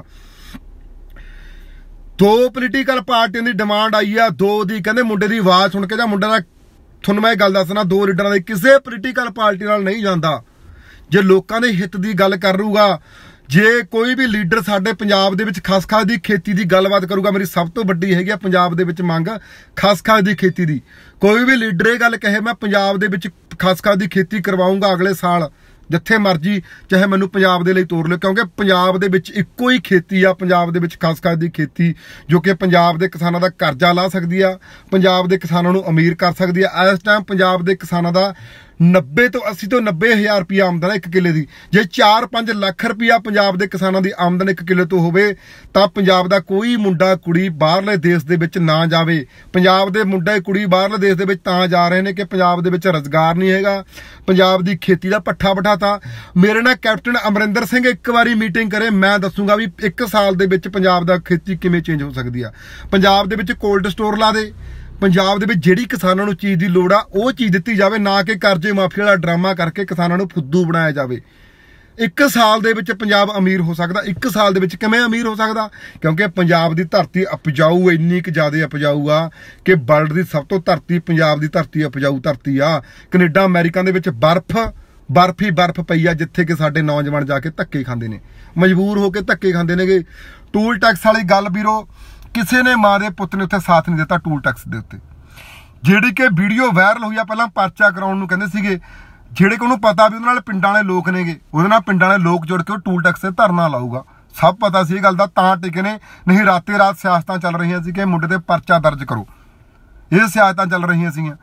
दो पोलीटिकल पार्टियां की डिमांड आई है, दो दी कहंदे मुंडे की आवाज़ सुन के जां मुंडे दा, तुहानूं मैं गल दसना, दो लीडरां दी किसी पोलीटिकल पार्टी नाल नहीं जांदा। जे लोकां दे हित दी गल करूगा, जे कोई भी लीडर साडे पंजाब दे विच खसखस दी खेती दी गलबात करूगा, मेरी सब तो वड्डी हैगी पंजाब दे विच मंग खसखस दी खेती दी। कोई भी लीडर ये गल कहे मैं पंजाब दे विच खसखस दी खेती करवाऊंगा अगले साल, जिथे मर्जी चाहे मैनू पंजाब दे लई तोर लो, क्योंकि पंजाब दे विच इक्को ही खेती आ, पंजाब दे विच खसखस दी खेती, जो कि पंजाब दे किसानां दा करजा ला सकदी आ, पंजाब दे किसानां नूं अमीर कर सकदी आ। इस टाइम पंजाब दे किसानां दा नब्बे तो अस्सी तो नब्बे हज़ार रुपया आमदन है एक किले की। जे चार पाँच लख रुपया पंजाब के किसानों की आमदन एक किले तो होवे तां पंजाब दा कोई मुंडा कुड़ी बाहरले देश दे विच ना जावे। पंजाब दे मुंडा कुड़ी बाहरले देश दे विच तां जा रहे हैं कि पंजाब दे विच रोजगार नहीं हैगा, पंजाब दी खेती दा पट्ठा बिठाता। मेरे नाल कैप्टन अमरिंदर सिंह एक बारी मीटिंग करे, मैं दसूंगा भी एक साल दे विच पंजाब दा खेती किवें चेंज हो सकदी आ। पंजाब दे विच कोल्ड स्टोर ला दे, पंजाब दे विच जिहड़ी किसानां नूं चीज़ दी लोड़ आ वो चीज़ दित्ती जावे, ना कि करजे माफी वाला ड्रामा करके किसानां नूं फुद्दू बनाया जावे। एक साल दे विच पंजाब अमीर हो सकदा, एक साल दे विच किवें अमीर हो सकदा? क्योंकि पंजाब दी धरती उपजाऊ इन्नी क ज़्यादा उपजाऊ आ कि वर्ल्ड दी सब तो धरती पंजाब दी धरती उपजाऊ धरती आ। कनेडा अमेरिका दे विच बर्फ बर्फ ही बर्फ पई आ, जिथे कि साडे नौजवान जाके धक्के खांदे ने, मजबूर होकर धक्के खांदे ने। टूल टैक्स वाली गल वीरो, किसी ने माँ के पुत ने उत्थे साथ नहीं दिता टूल टैक्स के उत्ते, जिहड़ी कि वीडियो वायरल हुई आ। पहलां परचा कराउण नूं कहंदे सीगे, जिहड़े कि उहनूं पता भी उहदे नाल पिंडां वाले लोक नेगे, उहदे नाल पिंडां वाले लोक जुड़ के टूल टैक्स ते धरना लाऊगा। सब पता सी इह गल दा, तां टिके ने, नहीं राते रात सियासतां चल रहीआं सी कि मुंडे ते परचा दर्ज करो। ये सियासतां चल रहीआं सीगीआं।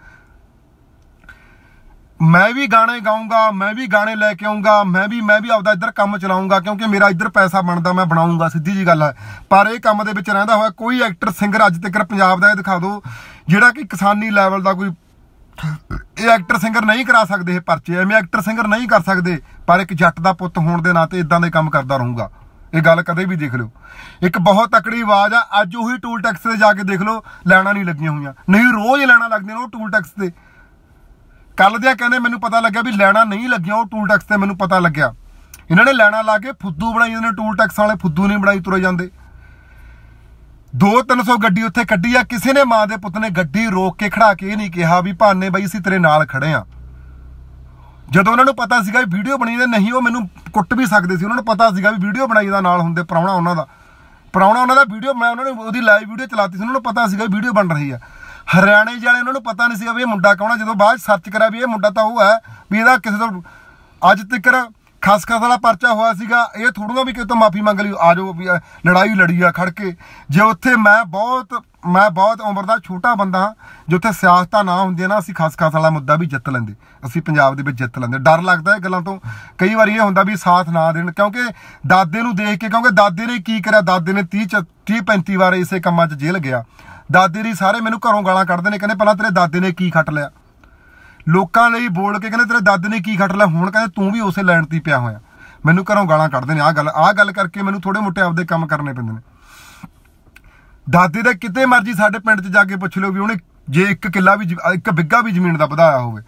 मैं भी गाने गाऊंगा, मैं भी गाने लेके आऊँगा, मैं भी मैं भी आपदा इधर काम चलाऊंगा, क्योंकि मेरा इधर पैसा बनता, मैं बनाऊंगा, सीधी जी गल है। पर यह काम दे विच रहिंदा होया कोई एक्टर सिंगर अज तक पंजाब दा दिखा दो जिहड़ा कि किसानी लैवल का कोई ये एक्टर सिंगर नहीं करा सकते, ये परचे एवें एक्टर सिंगर नहीं कर सकते। पर एक जट का पुत होने के नाते इदां दे काम करता रहूँगा, ये गल कदे भी देख लो। एक बहुत तकड़ी आवाज़ आ, अज उही टूल टैक्स से जाके देख लो, लैना नहीं लगियां हुई, नहीं रोज़ लैना लगदियां ने टूल टैक्स से। कल दिया कहने मैनू पता लग्या भी लैना नहीं लगियां वो टूल टैक्स से, मैनू पता लग्या इन्होंने लैना ला के फुद्दू बनाई जांदे, टूल टैक्स वाले फुद्दू नहीं बनाई तुरे जांदे। दो तीन सौ गड्डी उत्थे कड्डी आ, किसी ने माँ के पुत ने गड्डी रोक के खड़ा के नहीं कहा भी भाने बई असीं तेरे नाल खड़े आ। जदों उन्होंने पता सीगा वीडियो बनी दे, नहीं वो मैनू कुट भी सकते सी, उन्होंने पता सीगा भी वीडियो बनाई दा नाल हुंदे प्राहुणा उन्हां दा प्राहुणा उन्हां दा वीडियो मैं उन्होंने उहदी लाइव वीडियो चलाती सी, उन्होंने पता सीगा वीडियो बन रही है। हरियाणे वाले उन्होंने पता नहीं सीगा भी ये मुंडा कौन है, जो बाद सर्च करा भी ये मुंडा तो वो है भी इहदा किसी तो अज तक खसखस वाला परचा होया सीगा। ये थोड़ा भी कि तो माफ़ी मंग ली, आ जाओ भी लड़ाई लड़ी आ खड़ के। जे उत्थे मैं बहुत मैं बहुत उम्र का छोटा बंदा हाँ, जो उत्थे सियासतां ना होंदियां ना, असीं खसखस वाला मुद्दा भी जित लैंदे, असीं पंजाब दे विच जित लैंदे। डर लगदा है गल्लां तो, कई बार ये हुंदा भी साथ ना देण, क्योंकि दादे नूं देख के, क्योंकि दादे ने की करिया, दादे ने तीह तीह पैंती वार इसे कम्मां 'च जेल गया। दादे दी सारे मैनू घरों गालां कढदे ने, कहंदे पहलां तेरे दादे ने की खट लिया, लोकां लई बोल के कहंदे तेरे दादे ने की खट लिया, हुण कहंदे तूं भी उसे लैण ती पिया होया। मैनू घरों गालां कढदे ने। आ गल आ गल करके मैनू थोड़े मोटे आपदे काम करने पैंदे ने। दादे दा किते मर्जी साडे पिंड 'च जाके पुछ लो भी उहने जे एक किला भी एक बिग्गा भी जमीन दा वधाया होवे,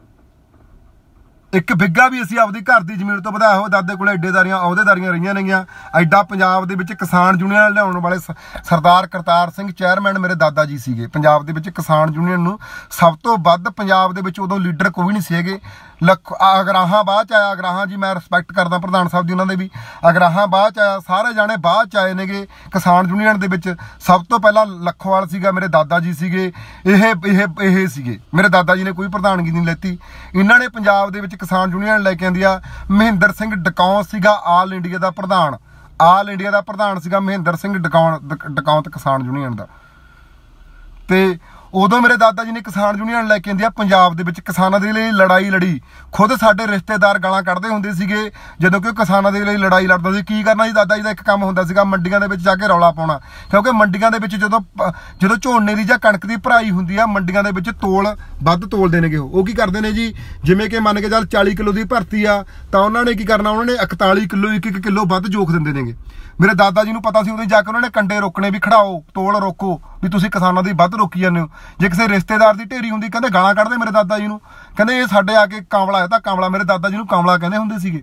एक बिग्गा भी असीं आपदी घर दी जमीन तो वधाया हो, दादे कोल एडेदारियां अहुदेदारियां रहीआं नेगीआं। एडा पंजाब दे विच किसान यूनियन लिआउण वाले सरदार करतार सिंह चेयरमैन मेरे दादा जी सीगे। पंजाब दे विच किसान यूनियन नूं सब तो वध पंजाब दे विच उदों लीडर कोई नहीं सीगे, ਲੱਖ ਅਗਰਾਹਾਂ ਬਾਅਦ ਚ ਆਇਆ। ਅਗਰਾਹਾਂ ਜੀ ਮੈਂ ਰਿਸਪੈਕਟ ਕਰਦਾ ਪ੍ਰਧਾਨ ਸਾਹਿਬ ਜੀ ਉਹਨਾਂ ਦੇ ਵੀ। ਅਗਰਾਹਾਂ ਬਾਅਦ ਚ ਆਇਆ, ਸਾਰੇ ਜਾਣੇ ਬਾਅਦ ਚ ਆਏ ਨੇਗੇ ਕਿਸਾਨ ਯੂਨੀਅਨ ਦੇ ਵਿੱਚ। ਸਭ ਤੋਂ ਪਹਿਲਾਂ ਲੱਖੋਵਾਲ ਸੀਗਾ, ਮੇਰੇ ਦਾਦਾ ਜੀ ਸੀਗੇ, ਇਹ ਇਹ ਇਹ ਸੀਗੇ। ਮੇਰੇ ਦਾਦਾ ਜੀ ਨੇ ਕੋਈ ਪ੍ਰਧਾਨਗੀ ਨਹੀਂ ਲੈਤੀ। ਇਹਨਾਂ ਨੇ ਪੰਜਾਬ ਦੇ ਵਿੱਚ ਕਿਸਾਨ ਯੂਨੀਅਨ ਲੈ ਕੇ ਆਂਦੀ ਆ। ਮਹਿੰਦਰ ਸਿੰਘ ਡਕੌਂਤ ਸੀਗਾ ਆਲ ਇੰਡੀਆ ਦਾ ਪ੍ਰਧਾਨ, ਆਲ ਇੰਡੀਆ ਦਾ ਪ੍ਰਧਾਨ ਸੀਗਾ ਮਹਿੰਦਰ ਸਿੰਘ ਡਕੌਂਤ ਡਕੌਂਤ ਕਿਸਾਨ ਯੂਨੀਅਨ ਦਾ। ਤੇ ਉਦੋਂ ਮੇਰੇ ਦਾਦਾ ਜੀ ਨੇ ਕਿਸਾਨ ਯੂਨੀਅਨ ਲੈ ਕੇ ਆਂਦੀ ਆ ਪੰਜਾਬ ਦੇ ਵਿੱਚ, ਕਿਸਾਨਾਂ ਦੇ ਲਈ ਲੜਾਈ ਲੜੀ। ਖੁਦ ਸਾਡੇ ਰਿਸ਼ਤੇਦਾਰ ਗਾਲਾਂ ਕੱਢਦੇ ਹੁੰਦੇ ਸੀਗੇ ਜਦੋਂ ਕਿ ਉਹ ਕਿਸਾਨਾਂ ਦੇ ਲਈ ਲੜਾਈ ਲੜਦਾ ਸੀ। ਕੀ ਕਰਨਾ ਸੀ ਦਾਦਾ ਜੀ ਦਾ ਇੱਕ ਕੰਮ ਹੁੰਦਾ ਸੀਗਾ, ਮੰਡੀਆਂ ਦੇ ਵਿੱਚ ਜਾ ਕੇ ਰੌਲਾ ਪਾਉਣਾ। ਕਿਉਂਕਿ ਮੰਡੀਆਂ ਦੇ ਵਿੱਚ ਜਦੋਂ ਜਦੋਂ ਝੋਨੇ ਦੀ ਜਾਂ ਕਣਕ ਦੀ ਭਰਾਈ ਹੁੰਦੀ ਆ, ਮੰਡੀਆਂ ਦੇ ਵਿੱਚ ਤੋਲ ਵੱਧ ਤੋਲਦੇ ਨੇਗੇ। ਉਹ ਕੀ ਕਰਦੇ ਨੇ ਜੀ, ਜਿਵੇਂ ਕਿ ਮੰਨ ਕੇ ਚੱਲ ਚਾਲੀ ਕਿਲੋ ਦੀ ਭਰਤੀ ਆ ਤਾਂ ਉਹਨਾਂ ਨੇ ਕੀ ਕਰਨਾ, ਉਹਨਾਂ ਨੇ ਇਕਤਾਲੀ ਕਿਲੋ ਇੱਕ ਇੱਕ ਕਿਲੋ ਵੱਧ ਜੋਖ ਦਿੰਦੇ ਨੇਗੇ। ਮੇਰੇ ਦਾਦਾ ਜੀ ਨੂੰ ਪਤਾ ਸੀ, ਉਹਦੇ ਜਾ ਕੇ ਉਹਨਾਂ ਨੇ ਕੰਡੇ ਰੋਕਣੇ ਵੀ, ਖੜਾਓ ਤੋਲ ਰੋਕੋ ਵੀ ਤੁਸੀਂ ਕਿਸਾਨਾਂ ਦੀ ਵੱਧ ਰੋਕੀ ਜਾਂਦੇ ਹੋ। ਜੇ ਕਿਸੇ ਰਿਸ਼ਤੇਦਾਰ ਦੀ ਢੇਰੀ ਹੁੰਦੀ ਕਹਿੰਦੇ ਗਾਲਾਂ ਕੱਢਦੇ ਮੇਰੇ ਦਾਦਾ ਜੀ ਨੂੰ, ਕਹਿੰਦੇ ਇਹ ਸਾਡੇ ਆ ਕੇ ਕਾਮਲਾ ਹੈ ਤਾਂ ਕਾਮਲਾ। ਮੇਰੇ ਦਾਦਾ ਜੀ ਨੂੰ ਕਾਮਲਾ ਕਹਿੰਦੇ ਹੁੰਦੇ ਸੀਗੇ।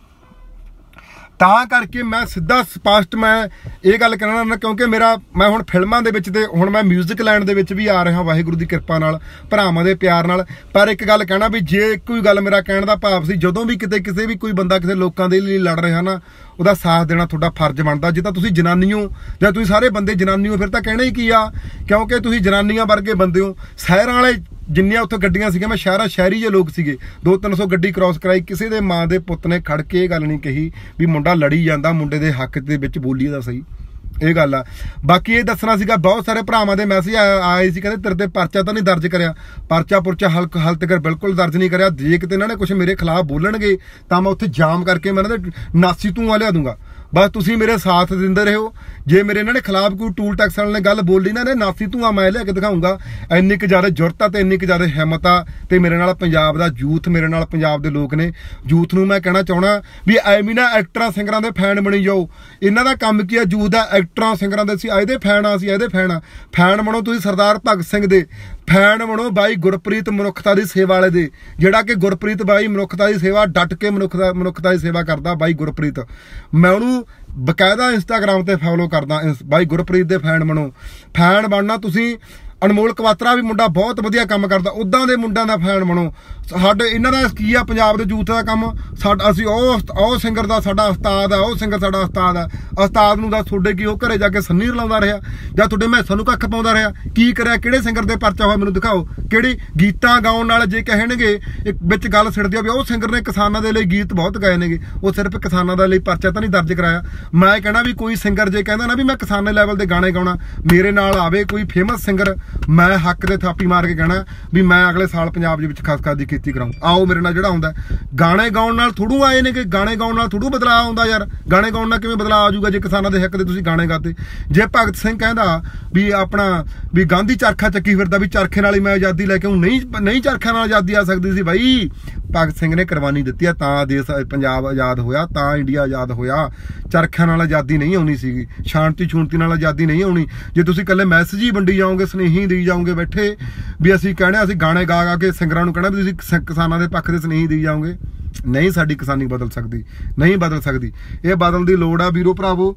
ਤਾਂ ਕਰਕੇ ਮੈਂ ਸਿੱਧਾ ਸਪਸ਼ਟ ਮੈਂ ਇਹ ਗੱਲ ਕਹਿਣਾ, ਕਿਉਂਕਿ ਮੇਰਾ ਮੈਂ ਹੁਣ ਫਿਲਮਾਂ ਦੇ ਵਿੱਚ ਤੇ ਹੁਣ ਮੈਂ ਮਿਊਜ਼ਿਕ ਲਾਈਨ ਦੇ ਵਿੱਚ ਵੀ ਆ ਰਿਹਾ ਵਾਹਿਗੁਰੂ ਦੀ ਕਿਰਪਾ ਨਾਲ, ਭਰਾਵਾਂ ਦੇ ਪਿਆਰ ਨਾਲ। ਪਰ ਇੱਕ ਗੱਲ ਕਹਿਣਾ ਵੀ ਜੇ ਕੋਈ ਗੱਲ ਮੇਰਾ ਕਹਿਣ ਦਾ ਭਾਵ ਸੀ, ਜਦੋਂ ਵੀ ਕਿਤੇ ਕਿਸੇ ਵੀ ਕੋਈ ਬੰਦਾ ਕਿਸੇ ਲੋਕਾਂ ਦੇ ਲਈ ਲੜ ਰਿਹਾ ਨਾ, ਉਹਦਾ ਸਾਥ ਦੇਣਾ ਤੁਹਾਡਾ ਫਰਜ਼ ਬਣਦਾ। ਜੇ ਤਾਂ ਤੁਸੀਂ ਜਨਾਨੀ ਹੋ ਜਾਂ ਤੁਸੀਂ ਸਾਰੇ ਬੰਦੇ ਜਨਾਨੀ ਹੋ, ਫਿਰ ਤਾਂ ਕਹਿਣਾ ਹੀ ਕੀ ਆ, ਕਿਉਂਕਿ ਤੁਸੀਂ ਜਨਾਨੀਆਂ ਵਰਗੇ ਬੰਦੇ ਹੋ। ਸ਼ਹਿਰਾਂ ਵਾਲੇ ਜਿੰਨੀਆਂ ਉੱਥੇ ਗੱਡੀਆਂ ਸੀਗੀਆਂ, ਮੈਂ ਸ਼ਹਿਰਾ ਸ਼ਹਿਰੀ ਜਿਹੇ ਲੋਕ ਸੀਗੇ, ਦੋ ਤਿੰਨ ਸੌ ਗੱਡੀ ਕ੍ਰਾਸ ਕਰਾਈ। ਕਿਸੇ ਦੇ ਮਾਂ ਦੇ ਪੁੱਤ ਨੇ ਖੜ ਕੇ ਇਹ ਗੱਲ ਨਹੀਂ ਕਹੀ ਵੀ ਮੁੰਡਾ ਲੜੀ ਜਾਂਦਾ, ਮੁੰਡੇ ਦੇ ਹੱਕ ਦੇ ਵਿੱਚ ਬੋਲੀਏ ਤਾਂ ਸਹੀ। ਇਹ ਗੱਲ ਆ। ਬਾਕੀ ਇਹ ਦੱਸਣਾ ਸੀਗਾ, ਬਹੁਤ ਸਾਰੇ ਭਰਾਵਾਂ ਦੇ ਮੈਸੇਜ ਆਏ ਸੀ, ਕਹਿੰਦੇ ਤੇਰੇ ਤੇ ਪਰਚਾ ਤਾਂ ਨਹੀਂ ਦਰਜ ਕਰਿਆ। ਪਰਚਾ ਪੁਰਚਾ ਹਲ ਹਾਲ ਤੱਕ ਬਿਲਕੁਲ ਦਰਜ ਨਹੀਂ ਕਰਿਆ। ਜੇ ਕਿਤੇ ਇਹਨਾਂ ਨੇ ਕੁਝ ਮੇਰੇ ਖਿਲਾਫ ਬੋਲਣਗੇ ਤਾਂ ਮੈਂ ਉੱਥੇ ਜਾਮ ਕਰਕੇ ਮੈਂ ਇਹਨਾਂ ਦੇ ਨਾਸੀ ਧੂੰਆਂ ਲਿਆ ਦੂੰਗਾ। ਬਸ ਤੁਸੀਂ ਮੇਰੇ ਸਾਥ ਦਿੰਦੇ ਰਹੋ। ਜੇ ਮੇਰੇ ਇਹਨਾਂ ਨੇ ਖਿਲਾਫ ਕੋਈ ਟੂਲ ਟੈਕਸ ਵਾਲੇ ਨੇ ਗੱਲ ਬੋਲੀ ਨਾ, ਇਹਨਾਂ ਨੇ ਨਾਸੀ ਧੂੰਆਂ ਮੈਂ ਲਿਆ ਕੇ ਦਿਖਾਊਂਗਾ। ਇੰਨੀ ਕੁ ਜ਼ਿਆਦਾ ਜੁਰਤ ਆ ਤੇ ਇੰਨੀ ਕੁ ਜ਼ਿਆਦਾ ਹਿੰਮਤ ਆ। ਤੇ ਮੇਰੇ ਨਾਲ ਪੰਜਾਬ ਦਾ ਯੂਥ, ਮੇਰੇ ਨਾਲ ਪੰਜਾਬ ਦੇ ਲੋਕ ਨੇ। ਯੂਥ ਨੂੰ ਮੈਂ ਕਹਿਣਾ ਚਾਹਣਾ ਵੀ ਐਵੇਂ ਨਾ ਐਕਟਰਾਂ ਸਿੰਗਰਾਂ ਦੇ ਫੈਨ ਬਣੀ ਜਾਓ। ਇਹਨਾਂ ਦਾ ਕੰਮ ਕੀ ਆ, ਯੂਥ ਦਾ ਐਕਟਰਾਂ ਸਿੰਗਰਾਂ ਦੇ ਸੀ ਇਹਦੇ ਫੈਨ ਆ, ਅਸੀਂ ਇਹਦੇ ਫੈਨ ਆ। ਫੈਨ ਬਣੋ ਤੁਸੀਂ ਸਰਦਾਰ ਭਗਤ ਸਿੰਘ ਦੇ, ਫੈਨ ਬਣੋ ਬਾਈ ਗੁਰਪ੍ਰੀਤ ਮਨੁੱਖਤਾ ਦੀ ਸੇਵਾ ਵਾਲੇ ਦੇ, ਜਿਹੜਾ ਕਿ ਗੁਰਪ੍ਰੀਤ ਬਾਈ ਮਨੁੱਖਤਾ ਦੀ ਸੇਵਾ ਡਟ ਕੇ ਮਨੁੱਖਤਾ ਮਨੁੱਖਤਾ ਦੀ ਸੇਵਾ ਕਰਦਾ ਬਾਈ ਗੁਰਪ੍ਰੀਤ। ਮੈਂ ਉਹਨੂੰ ਬਕਾਇਦਾ ਇੰਸਟਾਗ੍ਰਾਮ ਤੇ ਫੋਲੋ ਕਰਦਾ। ਬਾਈ ਗੁਰਪ੍ਰੀਤ ਦੇ ਫੈਨ ਬਣੋ। ਫੈਨ ਬਣਨਾ ਤੁਸੀਂ। ਅਨਮੋਲ ਕਵਾਤਰਾ ਵੀ ਮੁੰਡਾ ਬਹੁਤ ਵਧੀਆ ਕੰਮ ਕਰਦਾ, ਉੱਦਾਂ ਦੇ ਮੁੰਡਿਆਂ ਦਾ ਫੈਨ ਬਣੋ। ਸਾਡੇ ਇਹਨਾਂ ਦਾ ਕੀ ਆ, ਪੰਜਾਬ ਦੇ ਯੂਥ ਦਾ ਕੰਮ। ਸਾਡਾ ਅਸੀਂ ਉਹ ਉਹ ਸਿੰਗਰ ਦਾ ਸਾਡਾ ਉਸਤਾਦ ਆ, ਉਹ ਸਿੰਗਰ ਸਾਡਾ ਉਸਤਾਦ ਆ। ਉਸਤਾਦ ਨੂੰ ਦੱਸ ਤੁਹਾਡੇ ਕੀ ਉਹ ਘਰੇ ਜਾ ਕੇ ਸੰਨੀ ਰਲਾਉਂਦਾ ਰਿਹਾ ਜਾਂ ਤੁਹਾਡੇ ਮੈਸਾਂ ਨੂੰ ਕੱਖ ਪਾਉਂਦਾ ਰਿਹਾ? ਕੀ ਕਰਿਆ? ਕਿਹੜੇ ਸਿੰਗਰ ਦੇ ਪਰਚਾ ਹੋਇਆ ਮੈਨੂੰ ਦਿਖਾਓ। ਕਿਹੜੀ ਗੀਤਾਂ ਗਾਉਣ ਨਾਲ ਜੇ ਕਹਿਣਗੇ ਇੱਕ ਵਿੱਚ ਗੱਲ ਛਿੜਦੀ ਆ ਵੀ ਉਹ ਸਿੰਗਰ ਨੇ ਕਿਸਾਨਾਂ ਦੇ ਲਈ ਗੀਤ ਬਹੁਤ ਗਾਏ ਨੇਗੇ, ਉਹ ਸਿਰਫ ਕਿਸਾਨਾਂ ਦੇ ਲਈ ਪਰਚਾ ਤਾਂ ਨਹੀਂ ਦਰਜ ਕਰਾਇਆ। ਮੈਂ ਕਹਿਣਾ ਵੀ ਕੋਈ ਸਿੰਗਰ ਜੇ ਕਹਿੰਦਾ ਨਾ ਵੀ ਮੈਂ ਕਿਸਾਨਾਂ ਲੈਵਲ ਦੇ ਗਾਣੇ ਗਾਉਣਾ, ਮੇਰੇ ਨਾਲ ਆਵੇ ਕੋਈ ਫੇਮਸ ਸਿੰਗਰ, ਮੈਂ ਹੱਕ ਦੇ ਥਾਪੀ ਮਾਰ ਕੇ ਕਹਿਣਾ ਵੀ ਮੈਂ ਅਗਲੇ ਸਾਲ ਪੰਜਾਬ ਦੇ ਵਿੱਚ ਖਾਸ ਖਾਸ ਦੀ ਕੀਤੀ ਕਰਾਉਂ। ਆਓ ਮੇਰੇ ਨਾਲ ਜਿਹੜਾ ਆਉਂਦਾ। ਗਾਣੇ ਗਾਉਣ ਨਾਲ ਥੋੜੂ ਆਏ ਨੇ ਕਿ ਗਾਣੇ ਗਾਉਣ ਨਾਲ ਥੋੜੂ ਬਦਲਾਅ ਆਉਂਦਾ ਯਾਰ। ਗਾਣੇ ਗਾਉਣ ਨਾਲ ਕਿਵੇਂ ਬਦਲਾਅ ਆ ਜਾਊਗਾ ਜੇ ਕਿਸਾਨਾਂ ਦੇ ਹੱਕ ਦੇ ਤੁਸੀਂ ਗਾਣੇ ਗਾਤੇ? ਜੇ ਭਗਤ ਸਿੰਘ ਕਹਿੰਦਾ ਵੀ ਆਪਣਾ ਵੀ ਗਾਂਧੀ ਚਰਖਾ ਚੱਕੀ ਫਿਰਦਾ ਵੀ ਚਰਖੇ ਨਾਲ ਹੀ ਮੈਂ ਆਜ਼ਾਦੀ ਲੈ ਕੇ ਆਉਂ, ਨਹੀਂ ਨਹੀਂ ਚਰਖਿਆਂ ਨਾਲ ਆਜ਼ਾਦੀ ਆ ਸਕਦੀ ਸੀ ਬਾਈ। ਭਗਤ ਸਿੰਘ ਨੇ ਕੁਰਬਾਨੀ ਦਿੱਤੀ ਆ ਤਾਂ ਦੇਸ਼ ਪੰਜਾਬ ਆਜ਼ਾਦ ਹੋਇਆ, ਤਾਂ ਇੰਡੀਆ ਆਜ਼ਾਦ ਹੋਇਆ। ਚਰਖਿਆਂ ਨਾਲ ਆਜ਼ਾਦੀ ਨਹੀਂ ਆਉਣੀ ਸੀਗੀ, ਸ਼ਾਂਤੀ ਸ਼ੂਨਤੀ ਨਾਲ ਆਜ਼ਾਦੀ ਨਹੀਂ ਆਉਣੀ। ਜੇ ਤੁਸੀਂ ਇਕੱਲੇ ਮੈਸੇਜ ਹੀ ਵੰਡੀ ਜਾਓਗੇ, ਸੁਨੇਹੀ ਦੇਈ ਜਾਓਗੇ ਬੈਠੇ ਵੀ ਅਸੀਂ ਕਹਿਣਾ ਅਸੀਂ ਗਾਣੇ ਗਾ ਗਾ ਕੇ ਸਿੰਗਰਾਂ ਨੂੰ ਕਹਿਣਾ ਵੀ ਤੁਸੀਂ ਕਿਸਾਨਾਂ ਦੇ ਪੱਖ ਦੇ ਸੁਨੇਹੀ ਦੇਈ ਜਾਓਗੇ, ਨਹੀਂ ਸਾਡੀ ਕਿਸਾਨੀ ਬਦਲ ਸਕਦੀ, ਨਹੀਂ ਬਦਲ ਸਕਦੀ। ਇਹ ਬਦਲਣ ਦੀ ਲੋੜ ਆ ਵੀਰੋ ਭਰਾਵੋ।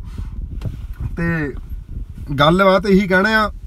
ਤੇ ਗੱਲਬਾਤ ਇਹੀ ਕਹਿਣਾ ਆ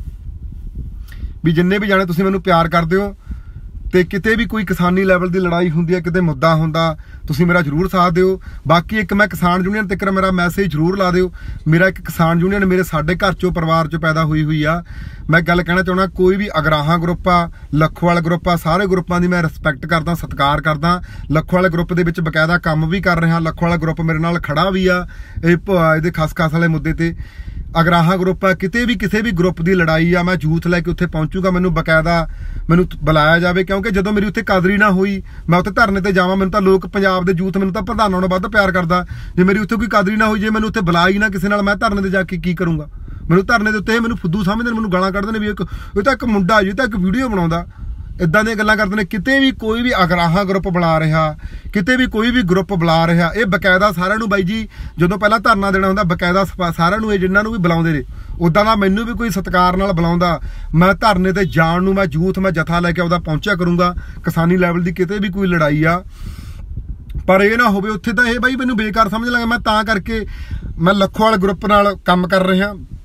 ਵੀ ਜਿੰਨੇ ਵੀ ਜਾਣੇ ਤੁਸੀਂ ਮੈਨੂੰ ਪਿਆਰ ਕਰਦੇ ਹੋ ਤੇ ਕਿਤੇ ਵੀ ਕੋਈ ਕਿਸਾਨੀ ਲੈਵਲ ਦੀ ਲੜਾਈ ਹੁੰਦੀ ਹੈ, ਕਿਤੇ ਮੁੱਦਾ ਹੁੰਦਾ, ਤੁਸੀਂ ਮੇਰਾ ਜ਼ਰੂਰ ਸਾਥ ਦਿਓ। ਬਾਕੀ ਇੱਕ ਮੈਂ ਕਿਸਾਨ ਯੂਨੀਅਨ ਤੱਕ ਮੇਰਾ ਮੈਸੇਜ ਜ਼ਰੂਰ ਲਾ ਦਿਓ। ਮੇਰਾ ਇੱਕ ਕਿਸਾਨ ਯੂਨੀਅਨ ਮੇਰੇ ਸਾਡੇ ਘਰ ਚੋਂ ਪਰਿਵਾਰ ਚੋਂ ਪੈਦਾ ਹੋਈ ਹੋਈ ਆ। ਮੈਂ ਗੱਲ ਕਹਿਣਾ ਚਾਹੁੰਦਾ, ਕੋਈ ਵੀ ਅਗਰਾਹਾਂ ਗਰੁੱਪ ਆ, ਲੱਖੋਵਾਲ ਗਰੁੱਪ ਆ, ਸਾਰੇ ਗਰੁੱਪਾਂ ਦੀ ਮੈਂ ਰਿਸਪੈਕਟ ਕਰਦਾ, ਸਤਿਕਾਰ ਕਰਦਾ। ਲੱਖੋਵਾਲ ਗਰੁੱਪ ਦੇ ਵਿੱਚ ਬਕਾਇਦਾ ਕੰਮ ਵੀ ਕਰ ਰਿਹਾ। ਲੱਖੋਵਾਲ ਗਰੁੱਪ ਮੇਰੇ ਨਾਲ ਖੜਾ ਵੀ ਆ ਇਹ ਇਹਦੇ ਖਾਸ ਖਾਸ ਵਾਲੇ ਮੁੱਦੇ ਤੇ। ਅਗਰਾਹਾਂ ਗਰੁੱਪ ਆ, ਕਿਤੇ ਵੀ ਕਿਸੇ ਵੀ ਗਰੁੱਪ ਦੀ ਲੜਾਈ ਆ, ਮੈਂ ਯੂਥ ਲੈ ਕੇ ਉੱਥੇ ਪਹੁੰਚੂਗਾ। ਮੈਨੂੰ ਬਕਾਇਦਾ ਮੈਨੂੰ ਬੁਲਾਇਆ ਜਾਵੇ, ਕਿਉਂਕਿ ਜਦੋਂ ਮੇਰੀ ਉੱਥੇ ਕਦਰੀ ਨਾ ਹੋਈ ਮੈਂ ਉੱਥੇ ਧਰਨੇ ਤੇ ਜਾਵਾਂ। ਮੈਨੂੰ ਤਾਂ ਲੋਕ ਪੰਜਾਬ ਦੇ ਯੂਥ ਮੈਨੂੰ ਤਾਂ ਪ੍ਰਧਾਨਾਂ ਨਾਲੋਂ ਵੱਧ ਪਿਆਰ ਕਰਦਾ। ਜੇ ਮੇਰੀ ਉੱਥੇ ਕੋਈ ਕਦਰੀ ਨਾ ਹੋਈ, ਜੇ ਮੈਨੂੰ ਉੱਥੇ ਬੁਲਾਈ ਨਾ ਕਿਸੇ ਨਾਲ, ਮੈਂ ਧਰਨੇ ਤੇ ਜਾ ਕੇ ਕੀ ਕਰੂੰਗਾ? ਮੈਨੂੰ ਧਰਨੇ ਦੇ ਉੱਤੇ ਮੈਨੂੰ ਫੁੱਦੂ ਸਮਝਦੇ ਨੇ, ਮੈਨੂੰ ਗਾਲਾਂ ਕੱਢਦੇ ਨੇ ਵੀ ਇੱਕ ਇਹ ਤਾਂ ਇੱਕ ਮੁੰਡਾ ਜੀ ਤਾਂ ਇੱਕ ਵੀਡੀਓ ਬਣਾਉਂਦਾ, ਇਦਾਂ ਦੀਆਂ ਗੱਲਾਂ ਕਰਦੇ ਨੇ। ਕਿਤੇ ਵੀ ਕੋਈ ਵੀ ਅਗਰਾਹਾਂ ਗਰੁੱਪ ਬੁਲਾ ਰਿਹਾ, ਕਿਤੇ ਵੀ ਕੋਈ ਵੀ ਗਰੁੱਪ ਬੁਲਾ ਰਿਹਾ, ਇਹ ਬਕਾਇਦਾ ਸਾਰਿਆਂ ਨੂੰ ਬਾਈ ਜੀ ਜਦੋਂ ਪਹਿਲਾਂ ਧਰਨਾ ਦੇਣਾ ਹੁੰਦਾ ਬਕਾਇਦਾ ਸਾਰਿਆਂ ਨੂੰ, ਇਹ ਜਿਨ੍ਹਾਂ ਨੂੰ ਵੀ ਬੁਲਾਉਂਦੇ ਨੇ ਉੱਦਾਂ ਦਾ ਮੈਨੂੰ ਵੀ ਕੋਈ ਸਤਿਕਾਰ ਨਾਲ ਬੁਲਾਉਂਦਾ, ਮੈਂ ਧਰਨੇ ਤੇ ਜਾਣ ਨੂੰ ਮੈਂ ਯੂਥ ਮੈਂ ਜਥਾ ਲੈ ਕੇ ਉਹਦਾ ਪਹੁੰਚਿਆ ਕਰੂੰਗਾ। ਕਿਸਾਨੀ ਲੈਵਲ ਦੀ ਕਿਤੇ ਵੀ ਕੋਈ ਲੜਾਈ ਆ, ਪਰ ਇਹ ਨਾ ਹੋਵੇ ਉੱਥੇ ਤਾਂ ਇਹ ਬਾਈ ਮੈਨੂੰ ਬੇਕਾਰ ਸਮਝ ਲਾਂਗਾ। ਮੈਂ ਤਾਂ ਕਰਕੇ ਮੈਂ ਲੱਖੋਵਾਲ ਗਰੁੱਪ ਨਾਲ ਕੰਮ ਕਰ ਰਿਹਾ।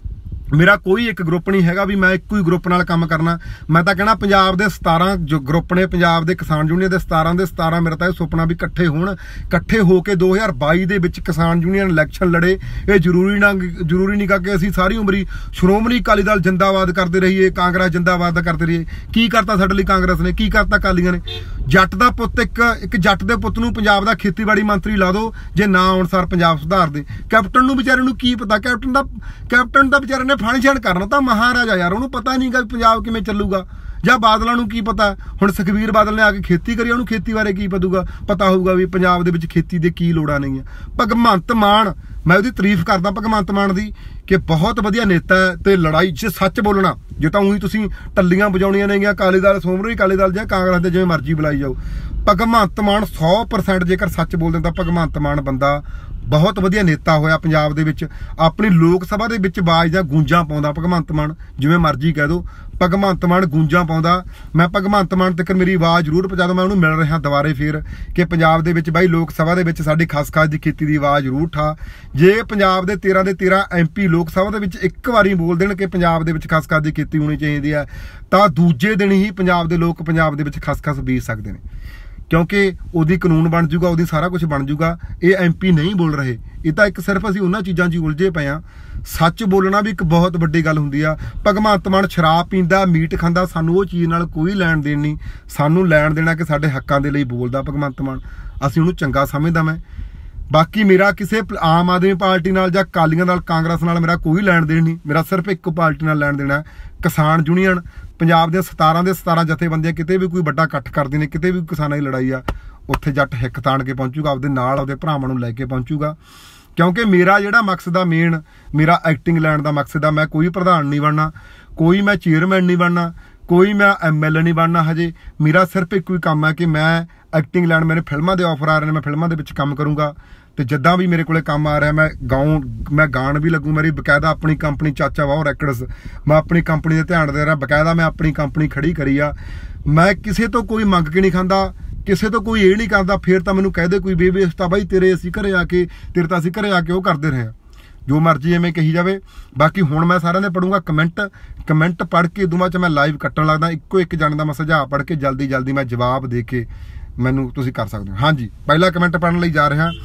मेरा कोई एक ग्रुप नहीं हैगा भी मैं ਇੱਕੋ ਹੀ ग्रुप नाल काम करना। मैं तो कहना पंजाब दे सतारह जो ग्रुप ने पंजाब दे किसान यूनियन दे सतारह दे सतारह मेरा तो सुपना भी इकट्ठे होण, इकट्ठे होके दो हज़ार बाई दे विच किसान यूनियन इलैक्शन लड़े। ये जरूरी ना जरूरी नहीं कि असीं सारी उमरी श्रोमणी अकाली दल जिंदाबाद करते रहिए, कांग्रेस जिंदाबाद करते रहिए। की करता साडे लई कांग्रेस ने, की करता अकालियां ने? जट दा पुੱਤ एक एक जट दे पुੱਤ नूं पंजाब दा खेतीबाड़ी मंत्री ला दो जे ना अनुसार पंजाब सुधार दे। कैप्टन नूं बेचारे नूं की पता? कैप्टन दा कैप्टन दा बेचारे ने फण छण करना ਤਾਂ ਮਹਾਰਾਜਾ यार, ਉਹਨੂੰ ਪਤਾ ਨਹੀਂਗਾ ਪੰਜਾਬ ਕਿਵੇਂ ਚੱਲੂਗਾ। ਜਾਂ ਬਾਦਲਾਂ ਨੂੰ ਕੀ ਪਤਾ? ਹੁਣ ਸੁਖਬੀਰ ਬਾਦਲ ਨੇ ਆ ਕੇ ਖੇਤੀ ਕਰੀ, ਉਹਨੂੰ ਖੇਤੀ ਬਾਰੇ ਕੀ ਪਤੂਗਾ? ਪਤਾ ਹੋਊਗਾ ਵੀ ਪੰਜਾਬ ਦੇ ਵਿੱਚ ਖੇਤੀ ਦੇ ਕੀ ਲੋੜਾਂ ਨੇਗੀਆਂ। ਭਗਵੰਤ ਮਾਨ, ਮੈਂ ਉਹਦੀ ਤਾਰੀਫ ਕਰਦਾ ਭਗਵੰਤ ਮਾਨ ਦੀ ਕਿ ਬਹੁਤ ਵਧੀਆ ਨੇਤਾ ਹੈ ਤੇ ਲੜਾਈ 'ਚ ਸੱਚ ਬੋਲਣਾ। ਜੇ ਤਾਂ ਉਹੀ ਤੁਸੀਂ ਟੱਲੀਆਂ ਵਜਾਉਣੀਆਂ ਨੇਗੀਆਂ ਅਕਾਲੀ ਦਲ, ਸ਼੍ਰੋਮਣੀ ਅਕਾਲੀ ਦਲ ਜਾਂ ਕਾਂਗਰਸ ਦੇ ਜਿਵੇਂ ਮਰਜ਼ੀ ਬੁਲਾਈ ਜਾਓ, ਭਗਵੰਤ ਮਾਨ ਸੌ ਪਰਸੈਂਟ ਜੇਕਰ ਸੱਚ ਬੋਲਦੇ ਤਾਂ ਭਗਵੰਤ ਮਾਨ ਬੰਦਾ बहुत वधिया नेता होया पंजाब दे विच। अपनी लोक सभा दे विच आवाज़ दा गूंजां पाउंदा भगवंत मान, जिवें मर्जी कह दो भगवंत मान गूंजां पाउंदा। मैं भगवंत मान तक मेरी आवाज़ जरूर पहुंचा दूं। मैं उहनूं मिल रहा दुबारे फिर कि पंजाब दे विच बाई लोक सभा दे विच साडी खास खास दी खेती दी आवाज़ जरूर ठा। जे पंजाब दे तेरह दे तेरह एम पी लोक सभा दे विच एक वारी बोल देण कि पंजाब दे विच खास खास दी खेती होनी चाहिदी है, तां दूजे दिन ही पंजाब दे लोक पंजाब दे विच खास खास बीज सकदे ने, क्योंकि ਉਹਦੀ ਕਾਨੂੰਨ ਬਣ ਜੂਗਾ, ਉਹਦੀ ਸਾਰਾ ਕੁਝ ਬਣ ਜੂਗਾ। ਇਹ ਐਮਪੀ ਨਹੀਂ ਬੋਲ ਰਹੇ। ਇਹ ਤਾਂ ਇੱਕ ਸਿਰਫ ਅਸੀਂ ਉਹਨਾਂ ਚੀਜ਼ਾਂ 'ਚ ਹੀ ਉਲਝੇ ਪਏ ਆ। ਸੱਚ ਬੋਲਣਾ ਵੀ ਇੱਕ ਬਹੁਤ ਵੱਡੀ ਗੱਲ ਹੁੰਦੀ ਆ। ਭਗਵੰਤ ਮਾਨ ਸ਼ਰਾਬ ਪੀਂਦਾ, ਮੀਟ ਖਾਂਦਾ, ਸਾਨੂੰ ਉਹ ਚੀਜ਼ ਨਾਲ ਕੋਈ ਲੈਣ ਦੇਣ ਨਹੀਂ। ਸਾਨੂੰ ਲੈਣ ਦੇਣਾ ਕਿ ਸਾਡੇ ਹੱਕਾਂ ਦੇ ਲਈ ਬੋਲਦਾ ਭਗਵੰਤ ਮਾਨ, ਅਸੀਂ ਉਹਨੂੰ ਚੰਗਾ ਸਮਝਦਾ। ਮੈਂ ਬਾਕੀ ਮੇਰਾ ਕਿਸੇ ਆਮ ਆਦਮੀ ਪਾਰਟੀ ਨਾਲ ਜਾਂ ਅਕਾਲੀਆਂ ਨਾਲ, ਕਾਂਗਰਸ ਨਾਲ ਮੇਰਾ ਕੋਈ ਲੈਣ ਦੇਣ ਨਹੀਂ। ਮੇਰਾ ਸਿਰਫ ਇੱਕ ਪਾਰਟੀ ਨਾਲ ਲੈਣ ਦੇਣਾ, ਕਿਸਾਨ ਯੂਨੀਅਨ। ਪੰਜਾਬ ਦੇ ਸਤਾਰਾਂ ਦੇ ਸਤਾਰਾਂ ਜਥੇਬੰਦੀਆਂ ਕਿਤੇ ਵੀ ਕੋਈ ਵੱਡਾ ਇਕੱਠ ਕਰਦੇ ਨੇ, ਕਿਤੇ ਵੀ ਕਿਸਾਨਾਂ ਦੀ ਲੜਾਈ ਆ, ਉੱਥੇ ਜੱਟ ਹਿੱਕ ਤਾਣ ਕੇ ਪਹੁੰਚੂਗਾ, ਆਪਦੇ ਨਾਲ ਆਪਦੇ ਭਰਾਵਾਂ ਨੂੰ ਲੈ ਕੇ ਪਹੁੰਚੂਗਾ। ਕਿਉਂਕਿ ਮੇਰਾ ਜਿਹੜਾ ਮਕਸਦ ਆ ਮੇਨ, ਮੇਰਾ ਐਕਟਿੰਗ ਲੈਣ ਦਾ ਮਕਸਦ ਆ। ਮੈਂ ਕੋਈ ਪ੍ਰਧਾਨ ਨਹੀਂ ਬਣਨਾ, ਕੋਈ ਮੈਂ ਚੇਅਰਮੈਨ ਨਹੀਂ ਬਣਨਾ, ਕੋਈ ਮੈਂ ਐਮ ਐਲ ਏ ਨਹੀਂ ਬਣਨਾ। ਹਜੇ ਮੇਰਾ ਸਿਰਫ ਇੱਕੋ ਹੀ ਕੰਮ ਹੈ ਕਿ ਮੈਂ ਐਕਟਿੰਗ ਲੈਣ, ਮੇਰੇ ਫਿਲਮਾਂ ਦੇ ਆਫਰ ਆ ਰਹੇ ਨੇ, ਮੈਂ ਫਿਲਮਾਂ ਦੇ ਵਿੱਚ ਕੰਮ ਕਰੂੰਗਾ। ਤੇ ਜਿੱਦਾਂ ਵੀ ਮੇਰੇ ਕੋਲੇ ਕੰਮ ਆ ਰਿਹਾ ਮੈਂ ਗਾਉਂ ਮੈਂ ਗਾਣ ਵੀ ਲੱਗੂ। ਮੇਰੀ ਬਕਾਇਦਾ ਆਪਣੀ ਕੰਪਨੀ ਚਾਚਾ ਵਾਹ ਰੈਕਡਸ, ਮੈਂ ਆਪਣੀ ਕੰਪਨੀ 'ਤੇ ਧਿਆਨ ਦੇ ਰਿਹਾ। ਬਕਾਇਦਾ ਮੈਂ ਆਪਣੀ ਕੰਪਨੀ ਖੜੀ ਕਰੀ ਆ। ਮੈਂ ਕਿਸੇ ਤੋਂ ਕੋਈ ਮੰਗ ਕੇ ਨਹੀਂ ਖਾਂਦਾ, ਕਿਸੇ ਤੋਂ ਕੋਈ ਇਹ ਨਹੀਂ ਕਰਦਾ। ਫਿਰ ਤਾਂ ਮੈਨੂੰ ਕਹਿ ਦੇ ਕੋਈ ਬੇਬੇ ਤਾਂ ਬਾਈ ਤੇਰੇ ਅਸੀਂ ਘਰੇ ਆ ਕੇ ਤੇਰੇ ਤਾਂ ਅਸੀਂ ਘਰੇ ਆ ਕੇ ਉਹ ਕਰਦੇ ਰਹੇ, ਜੋ ਮਰਜ਼ੀ ਐਵੇਂ ਕਹੀ ਜਾਵੇ। ਬਾਕੀ ਹੁਣ ਮੈਂ ਸਾਰਿਆਂ ਦੇ ਪੜੂੰਗਾ ਕਮੈਂਟ, ਕਮੈਂਟ ਪੜ੍ਹ ਕੇ ਉਦੋਂ ਬਾਅਦ 'ਚ ਮੈਂ ਲਾਈਵ ਕੱਟਣ ਲੱਗਦਾ। ਇੱਕੋ ਇੱਕ ਜਣ ਦਾ ਮੈਂ ਸੁਝਾਅ ਪੜ੍ਹ ਕੇ ਜਲਦੀ ਜਲਦੀ ਮੈਂ ਜਵਾਬ ਦੇ ਕੇ ਮੈਨੂੰ ਤੁਸੀਂ ਕਰ ਸਕਦੇ ਹੋ। ਹਾਂਜੀ, ਪਹਿਲਾ ਕਮੈਂਟ ਪੜ੍ਹਨ ਲਈ ਜਾ ਰਿਹਾ।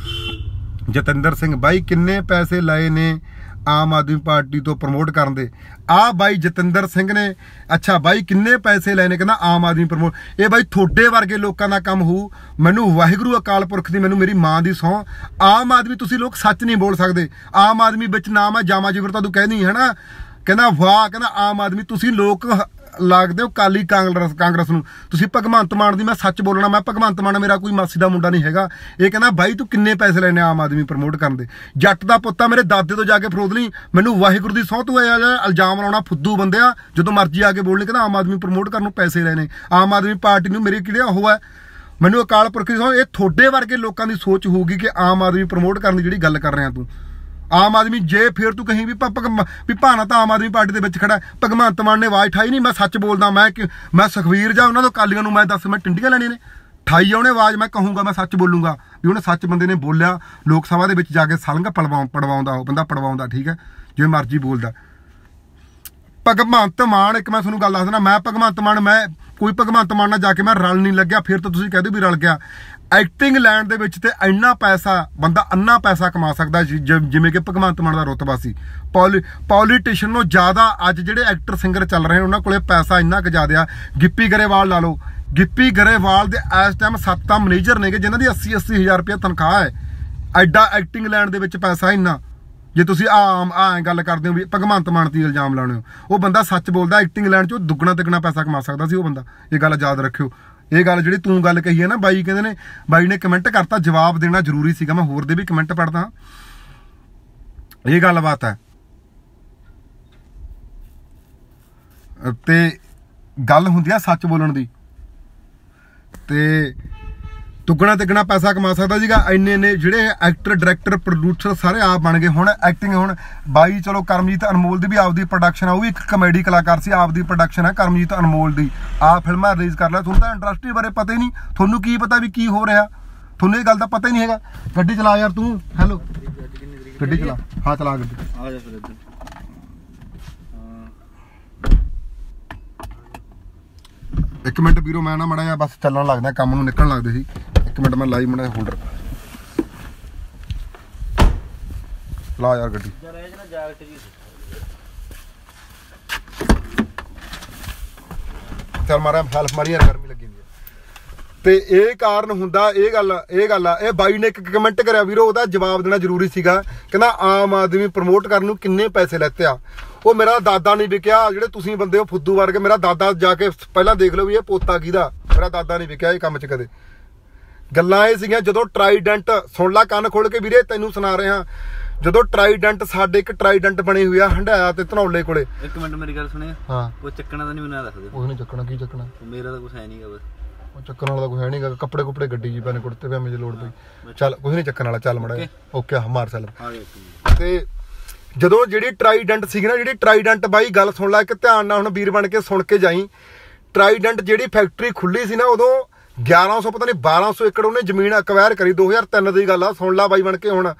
ਜਤਿੰਦਰ ਸਿੰਘ ਬਾਈ ਕਿੰਨੇ ਪੈਸੇ ਲਏ ਨੇ ਆਮ ਆਦਮੀ ਪਾਰਟੀ ਤੋਂ ਪ੍ਰਮੋਟ ਕਰਨ ਦੇ? ਆ ਬਾਈ ਜਤਿੰਦਰ ਸਿੰਘ ਨੇ। ਅੱਛਾ ਬਾਈ ਕਿੰਨੇ ਪੈਸੇ ਲਏ ਨੇ? ਕਹਿੰਦਾ ਆਮ ਆਦਮੀ ਪ੍ਰਮੋਟ। ਇਹ ਬਾਈ ਤੁਹਾਡੇ ਵਰਗੇ ਲੋਕਾਂ ਦਾ ਕੰਮ ਹੋਊ। ਮੈਨੂੰ ਵਾਹਿਗੁਰੂ ਅਕਾਲ ਪੁਰਖ ਦੀ, ਮੈਨੂੰ ਮੇਰੀ ਮਾਂ ਦੀ ਸਹੁੰ, ਆਮ ਆਦਮੀ ਤੁਸੀਂ ਲੋਕ ਸੱਚ ਨਹੀਂ ਬੋਲ ਸਕਦੇ। ਆਮ ਆਦਮੀ ਵਿੱਚ ਨਾਮ ਹੈ ਜਾਮਾ ਜਿਗਰ ਤਾਂ ਤੂੰ ਕਹਿੰਦੀ ਹੈ ਨਾ। ਕਹਿੰਦਾ ਵਾਹ, ਕਹਿੰਦਾ ਆਮ ਆਦਮੀ ਤੁਸੀਂ ਲੋਕ ਲੱਗਦੇ ਹੋ ਕਾਲੀ ਕਾਂਗਰਸ ਕਾਂਗਰਸ ਨੂੰ। ਤੁਸੀਂ ਭਗਵੰਤ ਮਾਨ ਦੀ, ਮੈਂ ਸੱਚ ਬੋਲਣਾ, ਮੈਂ ਭਗਵੰਤ ਮਾਨ ਮੇਰਾ ਕੋਈ ਮਾਸੀ ਦਾ ਮੁੰਡਾ ਨਹੀਂ ਹੈਗਾ। ਇਹ ਕਹਿੰਦਾ ਬਾਈ ਤੂੰ ਕਿੰਨੇ ਪੈਸੇ ਲੈਣੇ ਆਮ ਆਦਮੀ ਪ੍ਰਮੋਟ ਕਰਨ ਦੇ? ਜੱਟ ਦਾ ਪੁੱਤ ਆ, ਮੇਰੇ ਦਾਦੇ ਤੋਂ ਜਾ ਕੇ ਫਰੋਦ ਲਈ। ਮੈਨੂੰ ਵਾਹਿਗੁਰੂ ਦੀ ਸਹੁੰ ਤੂੰ ਇਹ ਇਲਜ਼ਾਮ ਲਾਉਣਾ ਫੁੱਦੂ ਬੰਦਿਆ। ਜਦੋਂ ਮਰਜ਼ੀ ਆ ਕੇ ਬੋਲਣੀ, ਕਹਿੰਦਾ ਆਮ ਆਦਮੀ ਪ੍ਰਮੋਟ ਕਰਨ ਨੂੰ ਪੈਸੇ ਲੈਣੇ। ਆਮ ਆਦਮੀ ਪਾਰਟੀ ਨੂੰ ਮੇਰੇ ਕਿਹੜੇ ਉਹ ਹੈ? ਮੈਨੂੰ ਅਕਾਲ ਪੁਰਖ ਦੀ ਸਹੁੰ। ਇਹ ਤੁਹਾਡੇ ਵਰਗੇ ਲੋਕਾਂ ਦੀ ਸੋਚ ਹੋਊਗੀ ਕਿ ਆਮ ਆਦਮੀ ਪ੍ਰਮੋਟ ਕਰਨ ਦੀ ਜਿਹੜੀ ਗੱਲ ਕਰ ਰਿਹਾ ਤੂੰ। ਆਮ ਆਦਮੀ ਜੇ ਫਿਰ ਤੂੰ ਕਹੀਂ ਵੀ ਵੀ ਭਾਣਾ ਤਾਂ ਆਮ ਆਦਮੀ ਪਾਰਟੀ ਦੇ ਵਿੱਚ ਖੜਾ। ਭਗਵੰਤ ਮਾਨ ਨੇ ਆਵਾਜ਼ ਠਾਈ ਨਹੀਂ। ਮੈਂ ਸੱਚ ਬੋਲਦਾ। ਮੈਂ ਮੈਂ ਸੁਖਵੀਰ ਜਾਂ ਉਹਨਾਂ ਤੋਂ ਅਕਾਲੀਆਂ ਨੂੰ ਮੈਂ ਦੱਸ ਮੈਂ ਟਿੰਡੀਆਂ ਲੈਣੀਆਂ ਨੇ? ਠਾਈ ਉਹਨੇ ਆਵਾਜ਼, ਮੈਂ ਕਹੂੰਗਾ, ਮੈਂ ਸੱਚ ਬੋਲੂੰਗਾ ਵੀ ਉਹਨੇ ਸੱਚ ਬੰਦੇ ਨੇ ਬੋਲਿਆ। ਲੋਕ ਸਭਾ ਦੇ ਵਿੱਚ ਜਾ ਕੇ ਸਲੰਗ ਪੜਵਾਉ ਪੜਵਾਉਂਦਾ ਉਹ ਬੰਦਾ ਪੜਵਾਉਂਦਾ, ਠੀਕ ਹੈ, ਜਿਵੇਂ ਮਰਜ਼ੀ ਬੋਲਦਾ। ਭਗਵੰਤ ਮਾਨ, ਇੱਕ ਮੈਂ ਤੁਹਾਨੂੰ ਗੱਲ ਦੱਸ ਦਿੰਦਾ, ਮੈਂ ਭਗਵੰਤ ਮਾਨ ਮੈਂ ਕੋਈ ਭਗਵੰਤ ਮਾਨ ਨਾਲ ਜਾ ਕੇ ਮੈਂ ਰਲ ਨਹੀਂ ਲੱਗਿਆ। ਫਿਰ ਤਾਂ ਤੁਸੀਂ ਕਹਿ ਦਿਓ ਵੀ ਰਲ ਗਿਆ। ਐਕਟਿੰਗ ਲੈਣ ਦੇ ਵਿੱਚ ਤੇ ਇੰਨਾ ਪੈਸਾ ਬੰਦਾ ਅੰਨਾ ਪੈਸਾ ਕਮਾ ਸਕਦਾ ਜਿਵੇਂ ਕਿ ਭਗਵੰਤ ਮਾਨ ਦਾ ਰੁਤਬਾ ਸੀ। ਪੋਲੀ ਪੋਲੀਟੀਸ਼ੀਅਨ ਨੂੰ ਜ਼ਿਆਦਾ ਅੱਜ ਜਿਹੜੇ ਐਕਟਰ ਸਿੰਗਰ ਚੱਲ ਰਹੇ ਨੇ ਉਹਨਾਂ ਕੋਲੇ ਪੈਸਾ ਇੰਨਾ ਕੁ ਜ਼ਿਆਦਾ ਆ। ਗਿੱਪੀ ਗਰੇਵਾਲ ਲਾ ਲਓ, ਗਿੱਪੀ ਗਰੇਵਾਲ ਦੇ ਇਸ ਟਾਈਮ ਸੱਤ ਤਾਂ ਮੈਨੇਜਰ ਨੇਗੇ ਜਿਨ੍ਹਾਂ ਦੀ ਅੱਸੀ ਅੱਸੀ ਹਜ਼ਾਰ ਰੁਪਇਆ ਤਨਖਾਹ ਹੈ। ਐਡਾ ਐਕਟਿੰਗ ਲੈਣ ਦੇ ਵਿੱਚ ਪੈਸਾ ਇੰਨਾ। ਜੇ ਤੁਸੀਂ ਆਮ ਆ ਗੱਲ ਕਰਦੇ ਹੋ ਵੀ ਭਗਵੰਤ ਮਾਨ ਤੇ ਇਲਜ਼ਾਮ ਲਾਉਣੇ ਹੋ, ਉਹ ਬੰਦਾ ਸੱਚ ਬੋਲਦਾ। ਐਕਟਿੰਗ ਲੈਣ 'ਚ ਉਹ ਦੁੱਗਣਾ ਤਿੱਗਣਾ ਪੈਸਾ ਕਮਾ ਸਕਦਾ ਸੀ ਉਹ ਬੰਦਾ। ਇਹ ਗੱਲ ਯਾਦ ਰੱਖਿਓ। ਇਹ ਗੱਲ ਜਿਹੜੀ ਤੂੰ ਗੱਲ ਕਹੀ ਹੈ ਨਾ, ਬਾਈ ਕਹਿੰਦੇ ਨੇ, ਬਾਈ ਨੇ ਕਮੈਂਟ ਕਰਤਾ, ਜਵਾਬ ਦੇਣਾ ਜ਼ਰੂਰੀ ਸੀਗਾ। ਮੈਂ ਹੋਰ ਦੇ ਵੀ ਕਮੈਂਟ ਪੜ੍ਹਦਾ। ਇਹ ਗੱਲਬਾਤ ਹੈ ਤੇ ਗੱਲ ਹੁੰਦੀ ਆ ਸੱਚ ਬੋਲਣ ਦੀ। ਤੇ ਦੁੱਗਣਾ ਤਿੱਗਣਾ ਪੈਸਾ ਕਮਾ ਸਕਦਾ ਸੀਗਾ। ਇੰਨੇ ਇੰਨੇ ਜਿਹੜੇ ਐਕਟਰ ਡਾਇਰੈਕਟਰ ਪ੍ਰੋਡਿਊਸਰ ਸਾਰੇ ਆਪ ਬਣ ਗਏ। ਹੁਣ ਐਕਟਿੰਗ ਹੁਣ ਬਾਈ ਚਲੋ ਕਰਮਜੀਤ ਅਨਮੋਲ ਦੀ ਵੀ ਆਪਦੀ ਪ੍ਰੋਡਕਸ਼ਨ ਆ, ਉਹ ਵੀ ਇੱਕ ਕਮੇਡੀ ਕਲਾਕਾਰ ਸੀ, ਆਪਦੀ ਪ੍ਰੋਡਕਸ਼ਨ ਹੈ ਕਰਮਜੀਤ ਅਨਮੋਲ ਦੀ। ਆਪ ਫਿਲਮਾਂ ਰਿਲੀਜ਼ ਕਰ ਲਿਆ। ਤੁਹਾਨੂੰ ਤਾਂ ਇੰਡਸਟਰੀ ਬਾਰੇ ਪਤਾ ਹੀ ਨਹੀਂ। ਤੁਹਾਨੂੰ ਕੀ ਪਤਾ ਵੀ ਕੀ ਹੋ ਰਿਹਾ? ਤੁਹਾਨੂੰ ਇਹ ਗੱਲ ਦਾ ਪਤਾ ਹੀ ਨਹੀਂ ਹੈਗਾ। ਗੱਡੀ ਚਲਾ ਯਾਰ ਤੂੰ। ਹੈਲੋ ਗੱਡੀ ਚਲਾ। ਹਾਂ ਚਲਾ ਗੱਡੀ। ਆ ਜਾ ਫਿਰ ਇੱਧਰ। ਇੱਕ ਮਿੰਟ ਵੀਰੋ ਮੈਂ ਨਾ ਮੜਾ ਜਿਹਾ ਬਸ ਚੱਲਣ ਲੱਗਦਾ ਕੰਮ ਨੂੰ ਨਿਕਲਣ ਲੱਗਦੇ ਸੀ ਇੱਕ ਮਿੰਟ ਮੈਂ ਲਾਈ ਮੜਾ ਹੋਲਡਰ ਲਾ ਯਾਰ ਗੱਡੀ ਚੱਲ ਮਾਰਾ ਹੈਲਪ ਮਾਰੀ ਯਾਰ ਗਰਮੀ ਲੱਗੀ ਹੁੰਦੀ ਹੈ ਤੇ ਇਹ ਕਾਰਨ ਹੁੰਦਾ ਇਹ ਗੱਲ ਇਹ ਗੱਲ ਆ ਇਹ ਬਾਈ ਨੇ ਇੱਕ ਕਮੈਂਟ ਕਰਿਆ ਵੀਰੋ ਉਹਦਾ ਜਵਾਬ ਦੇਣਾ ਜ਼ਰੂਰੀ ਸੀਗਾ ਕਹਿੰਦਾ ਆਮ ਆਦਮੀ ਪ੍ਰਮੋਟ ਕਰਨ ਨੂੰ ਕਿੰਨੇ ਪੈਸੇ ਲੈਤੇ ਆ ਉਹ ਮੇਰਾ ਦਾਦਾ ਨਹੀਂ ਵਿਕਿਆ ਜਿਹੜੇ ਤੁਸੀਂ ਬੰਦੇ ਹੋ ਫੁੱਦੂ ਵਰਗੇ ਮੇਰਾ ਦਾਦਾ ਜਾ ਕੇ ਪਹਿਲਾਂ ਦੇਖ ਲਓ ਵੀ ਇਹ ਪੋਤਾ ਕਿਹਦਾ ਮੇਰਾ ਦਾਦਾ ਨਹੀਂ ਵਿਕਿਆ ਇਹ ਕੰਮ 'ਚ ਕਦੇ ਗੱਲਾਂ ਇਹ ਸੀਗੀਆਂ ਜਦੋਂ ਟਰਾਈਡੈਂਟ ਸੁਣ ਲਾ ਕੰਨ ਖੋਲ ਕੇ ਵੀਰੇ ਤੈਨੂੰ ਸੁਣਾ ਰਿਹਾ ਜਦੋਂ ਟਰਾਈਡੈਂਟ ਸਾਡੇ ਇੱਕ ਟਰਾਈਡੈਂਟ ਬਣੀ ਹੋਈ ਆ ਹੰਡਾਇਆ ਤੇ ਧਨੌਲੇ ਕੋਲੇ ਇੱਕ ਮਿੰਟ ਮੇਰੀ ਗੱਲ ਸੁਣਿਆ ਹਾਂ ਉਹ ਚੱਕਣਾ ਤਾਂ ਨਹੀਂ ਮੈਨੂੰ ਦੱਸ ਦੇ ਉਹ ਨਹੀਂ ਚੱਕਣਾ ਕੀ ਚੱਕਣਾ ਮੇਰਾ ਤਾਂ ਕੁਝ ਹੈ ਨਹੀਂਗਾ ਬਸ ਉਹ ਚੱਕਣ ਵਾਲਾ ਤਾਂ ਕੁਝ ਹੈ ਨਹੀਂਗਾ ਕੱਪੜੇ ਕੁਪੜੇ ਗੱਡੀ ਜੀ ਪੈਣੇ ਕੁੜਤੇ ਪਜਾਮੇ ਦੀ ਲੋੜ ਪਈ ਚੱਲ ਕੁਝ ਨਹੀਂ ਚੱਕਣ ਵਾਲਾ ਚੱਲ ਮੜਾ ਓਕੇ ਮਾਰ ਚੱਲ ਤੇ ਜਦੋਂ ਜਿਹੜੀ ਟਰਾਈਡੈਂਟ ਸੀਗੀ ਨਾ ਜਿਹੜੀ ਟਰਾਈਡੈਂਟ ਬਾਈ ਗੱਲ ਸੁਣ ਲੈ ਇੱਕ ਧਿਆਨ ਨਾਲ ਹੁਣ ਵੀਰ ਬਣ ਕੇ ਸੁਣ ਕੇ ਜਾਈ ਟਰਾਈਡੈਂਟ ਜਿਹੜੀ ਫੈਕਟਰੀ ਖੁੱਲੀ ਸੀ ਨਾ ਉਦੋਂ ਗਿਆਰਾਂ ਸੌ ਪਤਾ ਨਹੀਂ ਬਾਰਾਂ ਸੌ ਏਕੜ ਉਹਨੇ ਜ਼ਮੀਨ ਅਕਵਾਇਰ ਕਰੀ ਦੋ ਹਜ਼ਾਰ ਤਿੰਨ ਦੀ ਗੱਲ ਆ ਸੁਣ ਲਾ ਬਾਈ ਬਣ ਕੇ ਹੁਣ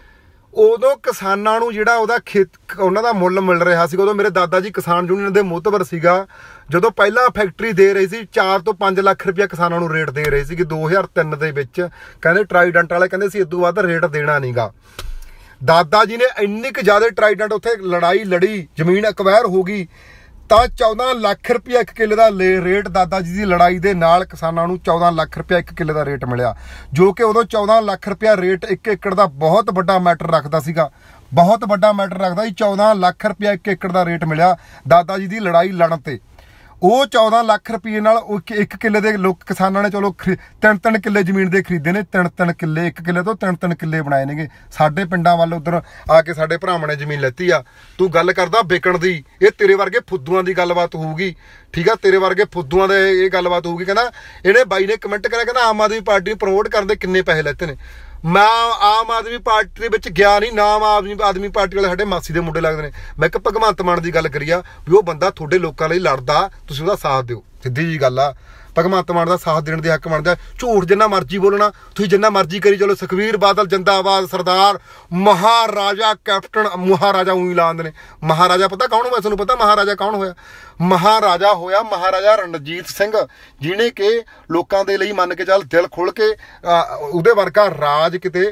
ਉਦੋਂ ਕਿਸਾਨਾਂ ਨੂੰ ਜਿਹੜਾ ਉਹਦਾ ਖੇਤ ਉਹਨਾਂ ਦਾ ਮੁੱਲ ਮਿਲ ਰਿਹਾ ਸੀ ਉਦੋਂ ਮੇਰੇ ਦਾਦਾ ਜੀ ਕਿਸਾਨ ਯੂਨੀਅਨ ਦੇ ਮੋਹਤਬਰ ਸੀਗਾ ਜਦੋਂ ਪਹਿਲਾਂ ਫੈਕਟਰੀ ਦੇ ਰਹੀ ਸੀ ਚਾਰ ਤੋਂ ਪੰਜ ਲੱਖ ਰੁਪਇਆ ਕਿਸਾਨਾਂ ਨੂੰ ਰੇਟ ਦੇ ਰਹੇ ਸੀ ਕਿ ਦੋ ਹਜ਼ਾਰ ਤਿੰਨ ਦੇ ਵਿੱਚ ਕਹਿੰਦੇ ਟਰਾਈਡੈਂਟ ਵਾਲੇ ਕਹਿੰਦੇ ਸੀ ਇਦੋਂ ਵੱਧ ਰੇਟ ਦੇਣਾ ਨਹੀਂਗਾ ਦਾਦਾ ਜੀ ਨੇ ਇੰਨੀ ਕੁ ਜ਼ਿਆਦਾ ਟਰਾਈਡੈਂਟ ਉੱਥੇ ਲੜਾਈ ਲੜੀ ਜ਼ਮੀਨ ਅਕਵਾਇਰ ਹੋ ਗਈ ਤਾਂ ਚੌਦਾਂ ਲੱਖ ਰੁਪਇਆ ਇੱਕ ਕਿੱਲੇ ਦਾ ਰੇਟ ਦਾਦਾ ਜੀ ਦੀ ਲੜਾਈ ਦੇ ਨਾਲ ਕਿਸਾਨਾਂ ਨੂੰ ਚੌਦਾਂ ਲੱਖ ਰੁਪਇਆ ਇੱਕ ਕਿੱਲੇ ਦਾ ਰੇਟ ਮਿਲਿਆ ਜੋ ਕਿ ਉਦੋਂ ਚੌਦਾਂ ਲੱਖ ਰੁਪਇਆ ਰੇਟ ਇੱਕ ਏਕੜ ਦਾ ਬਹੁਤ ਵੱਡਾ ਮੈਟਰ ਰੱਖਦਾ ਸੀਗਾ ਬਹੁਤ ਵੱਡਾ ਮੈਟਰ ਰੱਖਦਾ ਸੀ ਚੌਦਾਂ ਲੱਖ ਰੁਪਇਆ ਇੱਕ ਏਕੜ ਦਾ ਰੇਟ ਮਿਲਿਆ ਦਾਦਾ ਜੀ ਦੀ ਲੜਾਈ ਲੜਨ ਤੇ ਉਹ ਚੌਦਾਂ ਲੱਖ ਰੁਪਏ ਨਾਲ ਇੱਕ ਕਿੱਲੇ ਦੇ ਲੋਕ ਕਿਸਾਨਾਂ ਨੇ ਚਲੋ ਤਿੰਨ ਤਿੰਨ ਕਿੱਲੇ ਜ਼ਮੀਨ ਦੇ ਖਰੀਦੇ ਨੇ ਤਿੰਨ ਤਿੰਨ ਕਿੱਲੇ ਇੱਕ ਕਿੱਲੇ ਤੋਂ ਤਿੰਨ ਤਿੰਨ ਕਿੱਲੇ ਬਣਾਏ ਨੇਗੇ ਸਾਡੇ ਪਿੰਡਾਂ ਵੱਲ ਉਧਰ ਆ ਕੇ ਸਾਡੇ ਭਰਾਵਾਂ ਨੇ ਜ਼ਮੀਨ ਲੈਤੀ ਆ ਤੂੰ ਗੱਲ ਕਰਦਾ ਵਿਕਣ ਦੀ ਇਹ ਤੇਰੇ ਵਰਗੇ ਫੁੱਦੂਆਂ ਦੀ ਗੱਲਬਾਤ ਹੋਊਗੀ ਠੀਕ ਆ ਤੇਰੇ ਵਰਗੇ ਫੁੱਦੂਆਂ ਦੇ ਇਹ ਗੱਲਬਾਤ ਹੋਊਗੀ ਕਹਿੰਦਾ ਇਹਨੇ ਬਾਈ ਨੇ ਕਮੈਂਟ ਕਰਿਆ ਕਹਿੰਦਾ ਆਮ ਆਦਮੀ ਪਾਰਟੀ ਨੂੰ ਪ੍ਰਮੋਟ ਕਰਨ ਦੇ ਕਿੰਨੇ ਪੈਸੇ ਲੈਤੇ ਨੇ ਮੈਂ ਆਮ ਆਦਮੀ ਪਾਰਟੀ ਦੇ ਵਿੱਚ ਗਿਆ ਨਹੀਂ ਨਾ ਆਮ ਆਦਮੀ ਆਦਮੀ ਪਾਰਟੀ ਵਾਲੇ ਸਾਡੇ ਮਾਸੀ ਦੇ ਮੁੰਡੇ ਲੱਗਦੇ ਨੇ ਮੈਂ ਇੱਕ ਭਗਵੰਤ ਮਾਨ ਦੀ ਗੱਲ ਕਰੀ ਆ ਵੀ ਉਹ ਬੰਦਾ ਤੁਹਾਡੇ ਲੋਕਾਂ ਲਈ ਲੜਦਾ ਤੁਸੀਂ ਉਹਦਾ ਸਾਥ ਦਿਓ ਸਿੱਧੀ ਜੀ ਗੱਲ ਆ ਭਗਵੰਤ ਮਾਨ ਦਾ ਸਾਥ ਦੇਣ ਦੇ ਹੱਕ ਬਣਦਾ ਝੂਠ ਜਿੰਨਾ ਮਰਜ਼ੀ ਬੋਲਣਾ ਤੁਸੀਂ ਜਿੰਨਾ ਮਰਜ਼ੀ ਕਰੀ ਚਲੋ ਸੁਖਵੀਰ ਬਾਦਲ ਜਿੰਦਾਬਾਦ ਸਰਦਾਰ ਮਹਾਰਾਜਾ ਕੈਪਟਨ ਮਹਾਰਾਜਾ ਉਹੀ ਲਾਉਂਦੇ ਨੇ ਮਹਾਰਾਜਾ ਪਤਾ ਕੌਣ ਹੋਇਆ ਤੁਹਾਨੂੰ ਪਤਾ ਮਹਾਰਾਜਾ ਕੌਣ ਹੋਇਆ ਮਹਾਰਾਜਾ ਹੋਇਆ ਮਹਾਰਾਜਾ ਰਣਜੀਤ ਸਿੰਘ ਜਿਹਨੇ ਕਿ ਲੋਕਾਂ ਦੇ ਲਈ ਮੰਨ ਕੇ ਚੱਲ ਦਿਲ ਖੋਲ ਕੇ ਉਹਦੇ ਵਰਗਾ ਰਾਜ ਕਿਤੇ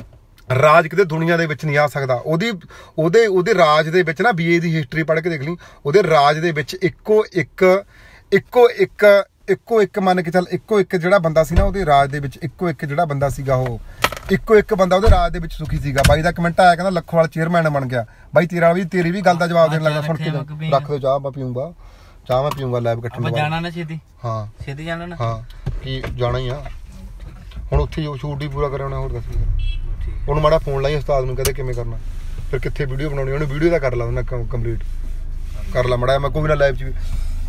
ਰਾਜ ਕਿਤੇ ਦੁਨੀਆ ਦੇ ਵਿੱਚ ਨਹੀਂ ਆ ਸਕਦਾ ਉਹਦੀ ਉਹਦੇ ਉਹਦੇ ਰਾਜ ਦੇ ਵਿੱਚ ਨਾ ਬੀਏ ਦੀ ਹਿਸਟਰੀ ਪੜ੍ਹ ਕੇ ਦੇਖ ਲਈ ਉਹਦੇ ਰਾਜ ਦੇ ਵਿੱਚ ਇੱਕੋ ਇੱਕ ਇੱਕੋ ਇੱਕ ਇੱਕੋ ਇੱਕ ਮੰਨ ਕੇ ਚੱਲ ਇੱਕੋ ਇੱਕ ਜਿਹੜਾ ਬੰਦਾ ਸੀ ਨਾ ਉਹਦੇ ਰਾਜ ਦੇ ਵਿੱਚ ਇੱਕੋ ਇੱਕ ਜਿਹੜਾ ਬੰਦਾ ਸੀਗਾ ਉਹ ਇੱਕੋ ਇੱਕ ਬੰਦਾ ਉਹਦੇ ਰਾਜ ਦੇ ਵਿੱਚ ਸੁਖੀ ਸੀਗਾ ਬਾਈ ਦਾ ਕਮੈਂਟ ਆਇਆ ਕਹਿੰਦਾ ਲੱਖੋਵਾਲ ਚੇਅਰਮੈਨ ਬਣ ਗਿਆ ਬਾਈ ਤੇਰਾ ਵੀ ਤੇਰੀ ਵੀ ਗੱਲ ਦਾ ਜਵਾਬ ਦੇਣ ਲੱਗਾ ਸੁਣ ਕੇ ਰੱਖ ਦੋ ਚਾਹ ਮੈਂ ਪੀਊਂਗਾ ਚਾਹ ਮੈਂ ਪੀਊਂਗਾ ਲੈਬ ਕੱਟਣ ਤੋਂ ਜਾਣਾ ਨਾ ਛੇਤੀ ਹਾਂ ਛੇਤੀ ਜਾਣਾ ਨਾ ਹਾਂ ਕੀ ਜਾਣਾ ਹੀ ਆ ਹੁਣ ਉੱਥੇ ਉਹ ਸ਼ੂਟ ਹੀ ਪੂਰਾ ਕਰਾਉਣਾ ਹੋਰ ਦੱਸ ਉਹਨੂੰ ਮਾੜਾ ਫੋਨ ਲਾਈ ਉਸਤਾਦ ਨੂੰ ਕਹਿੰਦੇ ਕਿਵੇਂ ਕਰਨਾ ਫਿਰ ਕਿੱਥੇ ਵੀਡੀਓ ਬਣਾਉਣੀ ਉਹਨੇ ਵੀਡੀਓ ਦਾ ਕਰ ਲਾ ਉਹਨਾਂ ਕੰਪਲੀਟ ਕਰ ਲਾ ਮਾੜਾ ਮੈਂ ਕੋਈ ਨਾ ਲਾਈਵ 'ਚ ਵੀ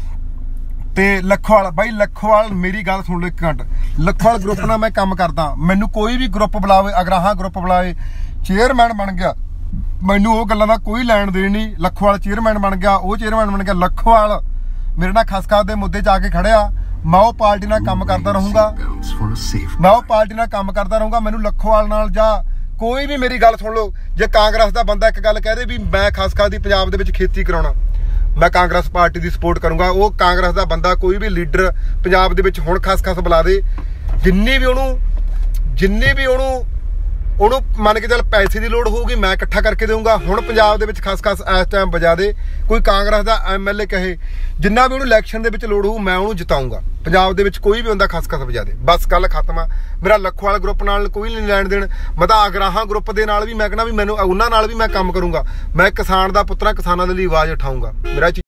ਤੇ ਲੱਖੋਵਾਲ ਬਾਈ ਲੱਖੋਵਾਲ ਮੇਰੀ ਗੱਲ ਸੁਣ ਲਓ ਇੱਕ ਘੰਟ ਲੱਖੋਵਾਲ ਗਰੁੱਪ ਨਾਲ ਮੈਂ ਕੰਮ ਕਰਦਾ ਮੈਨੂੰ ਕੋਈ ਵੀ ਗਰੁੱਪ ਬੁਲਾਵੇ ਅਗਰਾਹਾਂ ਗਰੁੱਪ ਬੁਲਾਵੇ ਚੇਅਰਮੈਨ ਬਣ ਗਿਆ ਮੈਨੂੰ ਉਹ ਗੱਲਾਂ ਦਾ ਕੋਈ ਲੈਣ ਦੇਣ ਨਹੀਂ ਲੱਖੋਵਾਲ ਚੇਅਰਮੈਨ ਬਣ ਗਿਆ ਉਹ ਚੇਅਰਮੈਨ ਬਣ ਗਿਆ ਲੱਖੋਵਾਲ ਮੇਰੇ ਨਾਲ ਖਸਖਸ ਦੇ ਮੁੱਦੇ 'ਚ ਆ ਕੇ ਖੜਿਆ ਮੈਂ ਉਹ ਪਾਰਟੀ ਨਾਲ ਕੰਮ ਕਰਦਾ ਰਹੂੰਗਾ ਮੈਂ ਉਹ ਪਾਰਟੀ ਨਾਲ ਕੰਮ ਕਰਦਾ ਰਹੂੰਗਾ ਮੈਨੂੰ ਲੱਖੋਵਾਲ ਨਾਲ ਜਾਂ ਕੋਈ ਵੀ ਮੇਰੀ ਗੱਲ ਸੁਣ ਲਓ ਜੇ ਕਾਂਗਰਸ ਦਾ ਬੰਦਾ ਇੱਕ ਗੱਲ ਕਹਿ ਦੇ ਵੀ ਮੈਂ ਖਸਖਸ ਦੀ ਪੰਜਾਬ ਦੇ ਵਿੱਚ ਖੇਤੀ ਕਰਾਉਣਾ ਮੈਂ ਕਾਂਗਰਸ ਪਾਰਟੀ ਦੀ ਸਪੋਰਟ ਕਰੂੰਗਾ ਉਹ ਕਾਂਗਰਸ ਦਾ ਬੰਦਾ ਕੋਈ ਵੀ ਲੀਡਰ ਪੰਜਾਬ ਦੇ ਵਿੱਚ ਹੁਣ ਖਸਖਸ ਬੁਲਾ ਦੇ ਜਿੰਨੀ ਵੀ ਉਹਨੂੰ ਜਿੰਨੀ ਵੀ ਉਹਨੂੰ ਉਹਨੂੰ ਮੰਨ ਕੇ ਚੱਲ ਪੈਸੇ ਦੀ ਲੋੜ ਹੋਊਗੀ ਮੈਂ ਇਕੱਠਾ ਕਰਕੇ ਦੇਵਾਂਗਾ ਹੁਣ ਪੰਜਾਬ ਦੇ ਵਿੱਚ ਖਸਖਸ ਇਸ ਟਾਈਮ ਵਜਾ ਦੇ ਕੋਈ ਕਾਂਗਰਸ ਦਾ ਐਮਐਲਏ ਕਹੇ ਜਿੰਨਾ ਵੀ ਉਹਨੂੰ ਇਲੈਕਸ਼ਨ ਦੇ ਵਿੱਚ ਲੋੜ ਹੋਊ ਮੈਂ ਉਹਨੂੰ ਜਿਤਾਊਂਗਾ ਪੰਜਾਬ ਦੇ ਵਿੱਚ ਕੋਈ ਵੀ ਹੁੰਦਾ ਖਸਖਸ ਵਜਾ ਦੇ ਬਸ ਗੱਲ ਖਤਮ ਆ ਮੇਰਾ ਲੱਖੋਵਾਲ ਗਰੁੱਪ ਨਾਲ ਕੋਈ ਨਹੀਂ ਲੈਣ ਦੇਣ ਮੈਂ ਤਾਂ ਅਗਰਾਹਾਂ ਗਰੁੱਪ ਦੇ ਨਾਲ ਵੀ ਮੈਂ ਕਹਿੰਦਾ ਵੀ ਮੈਨੂੰ ਉਹਨਾਂ ਨਾਲ ਵੀ ਮੈਂ ਕੰਮ ਕਰੂੰਗਾ ਮੈਂ ਕਿਸਾਨ ਦਾ ਪੁੱਤਰਾ ਕਿਸਾਨਾਂ ਦੇ ਲਈ ਆਵਾਜ਼ ਉਠਾਊਂਗਾ ਮੇਰਾ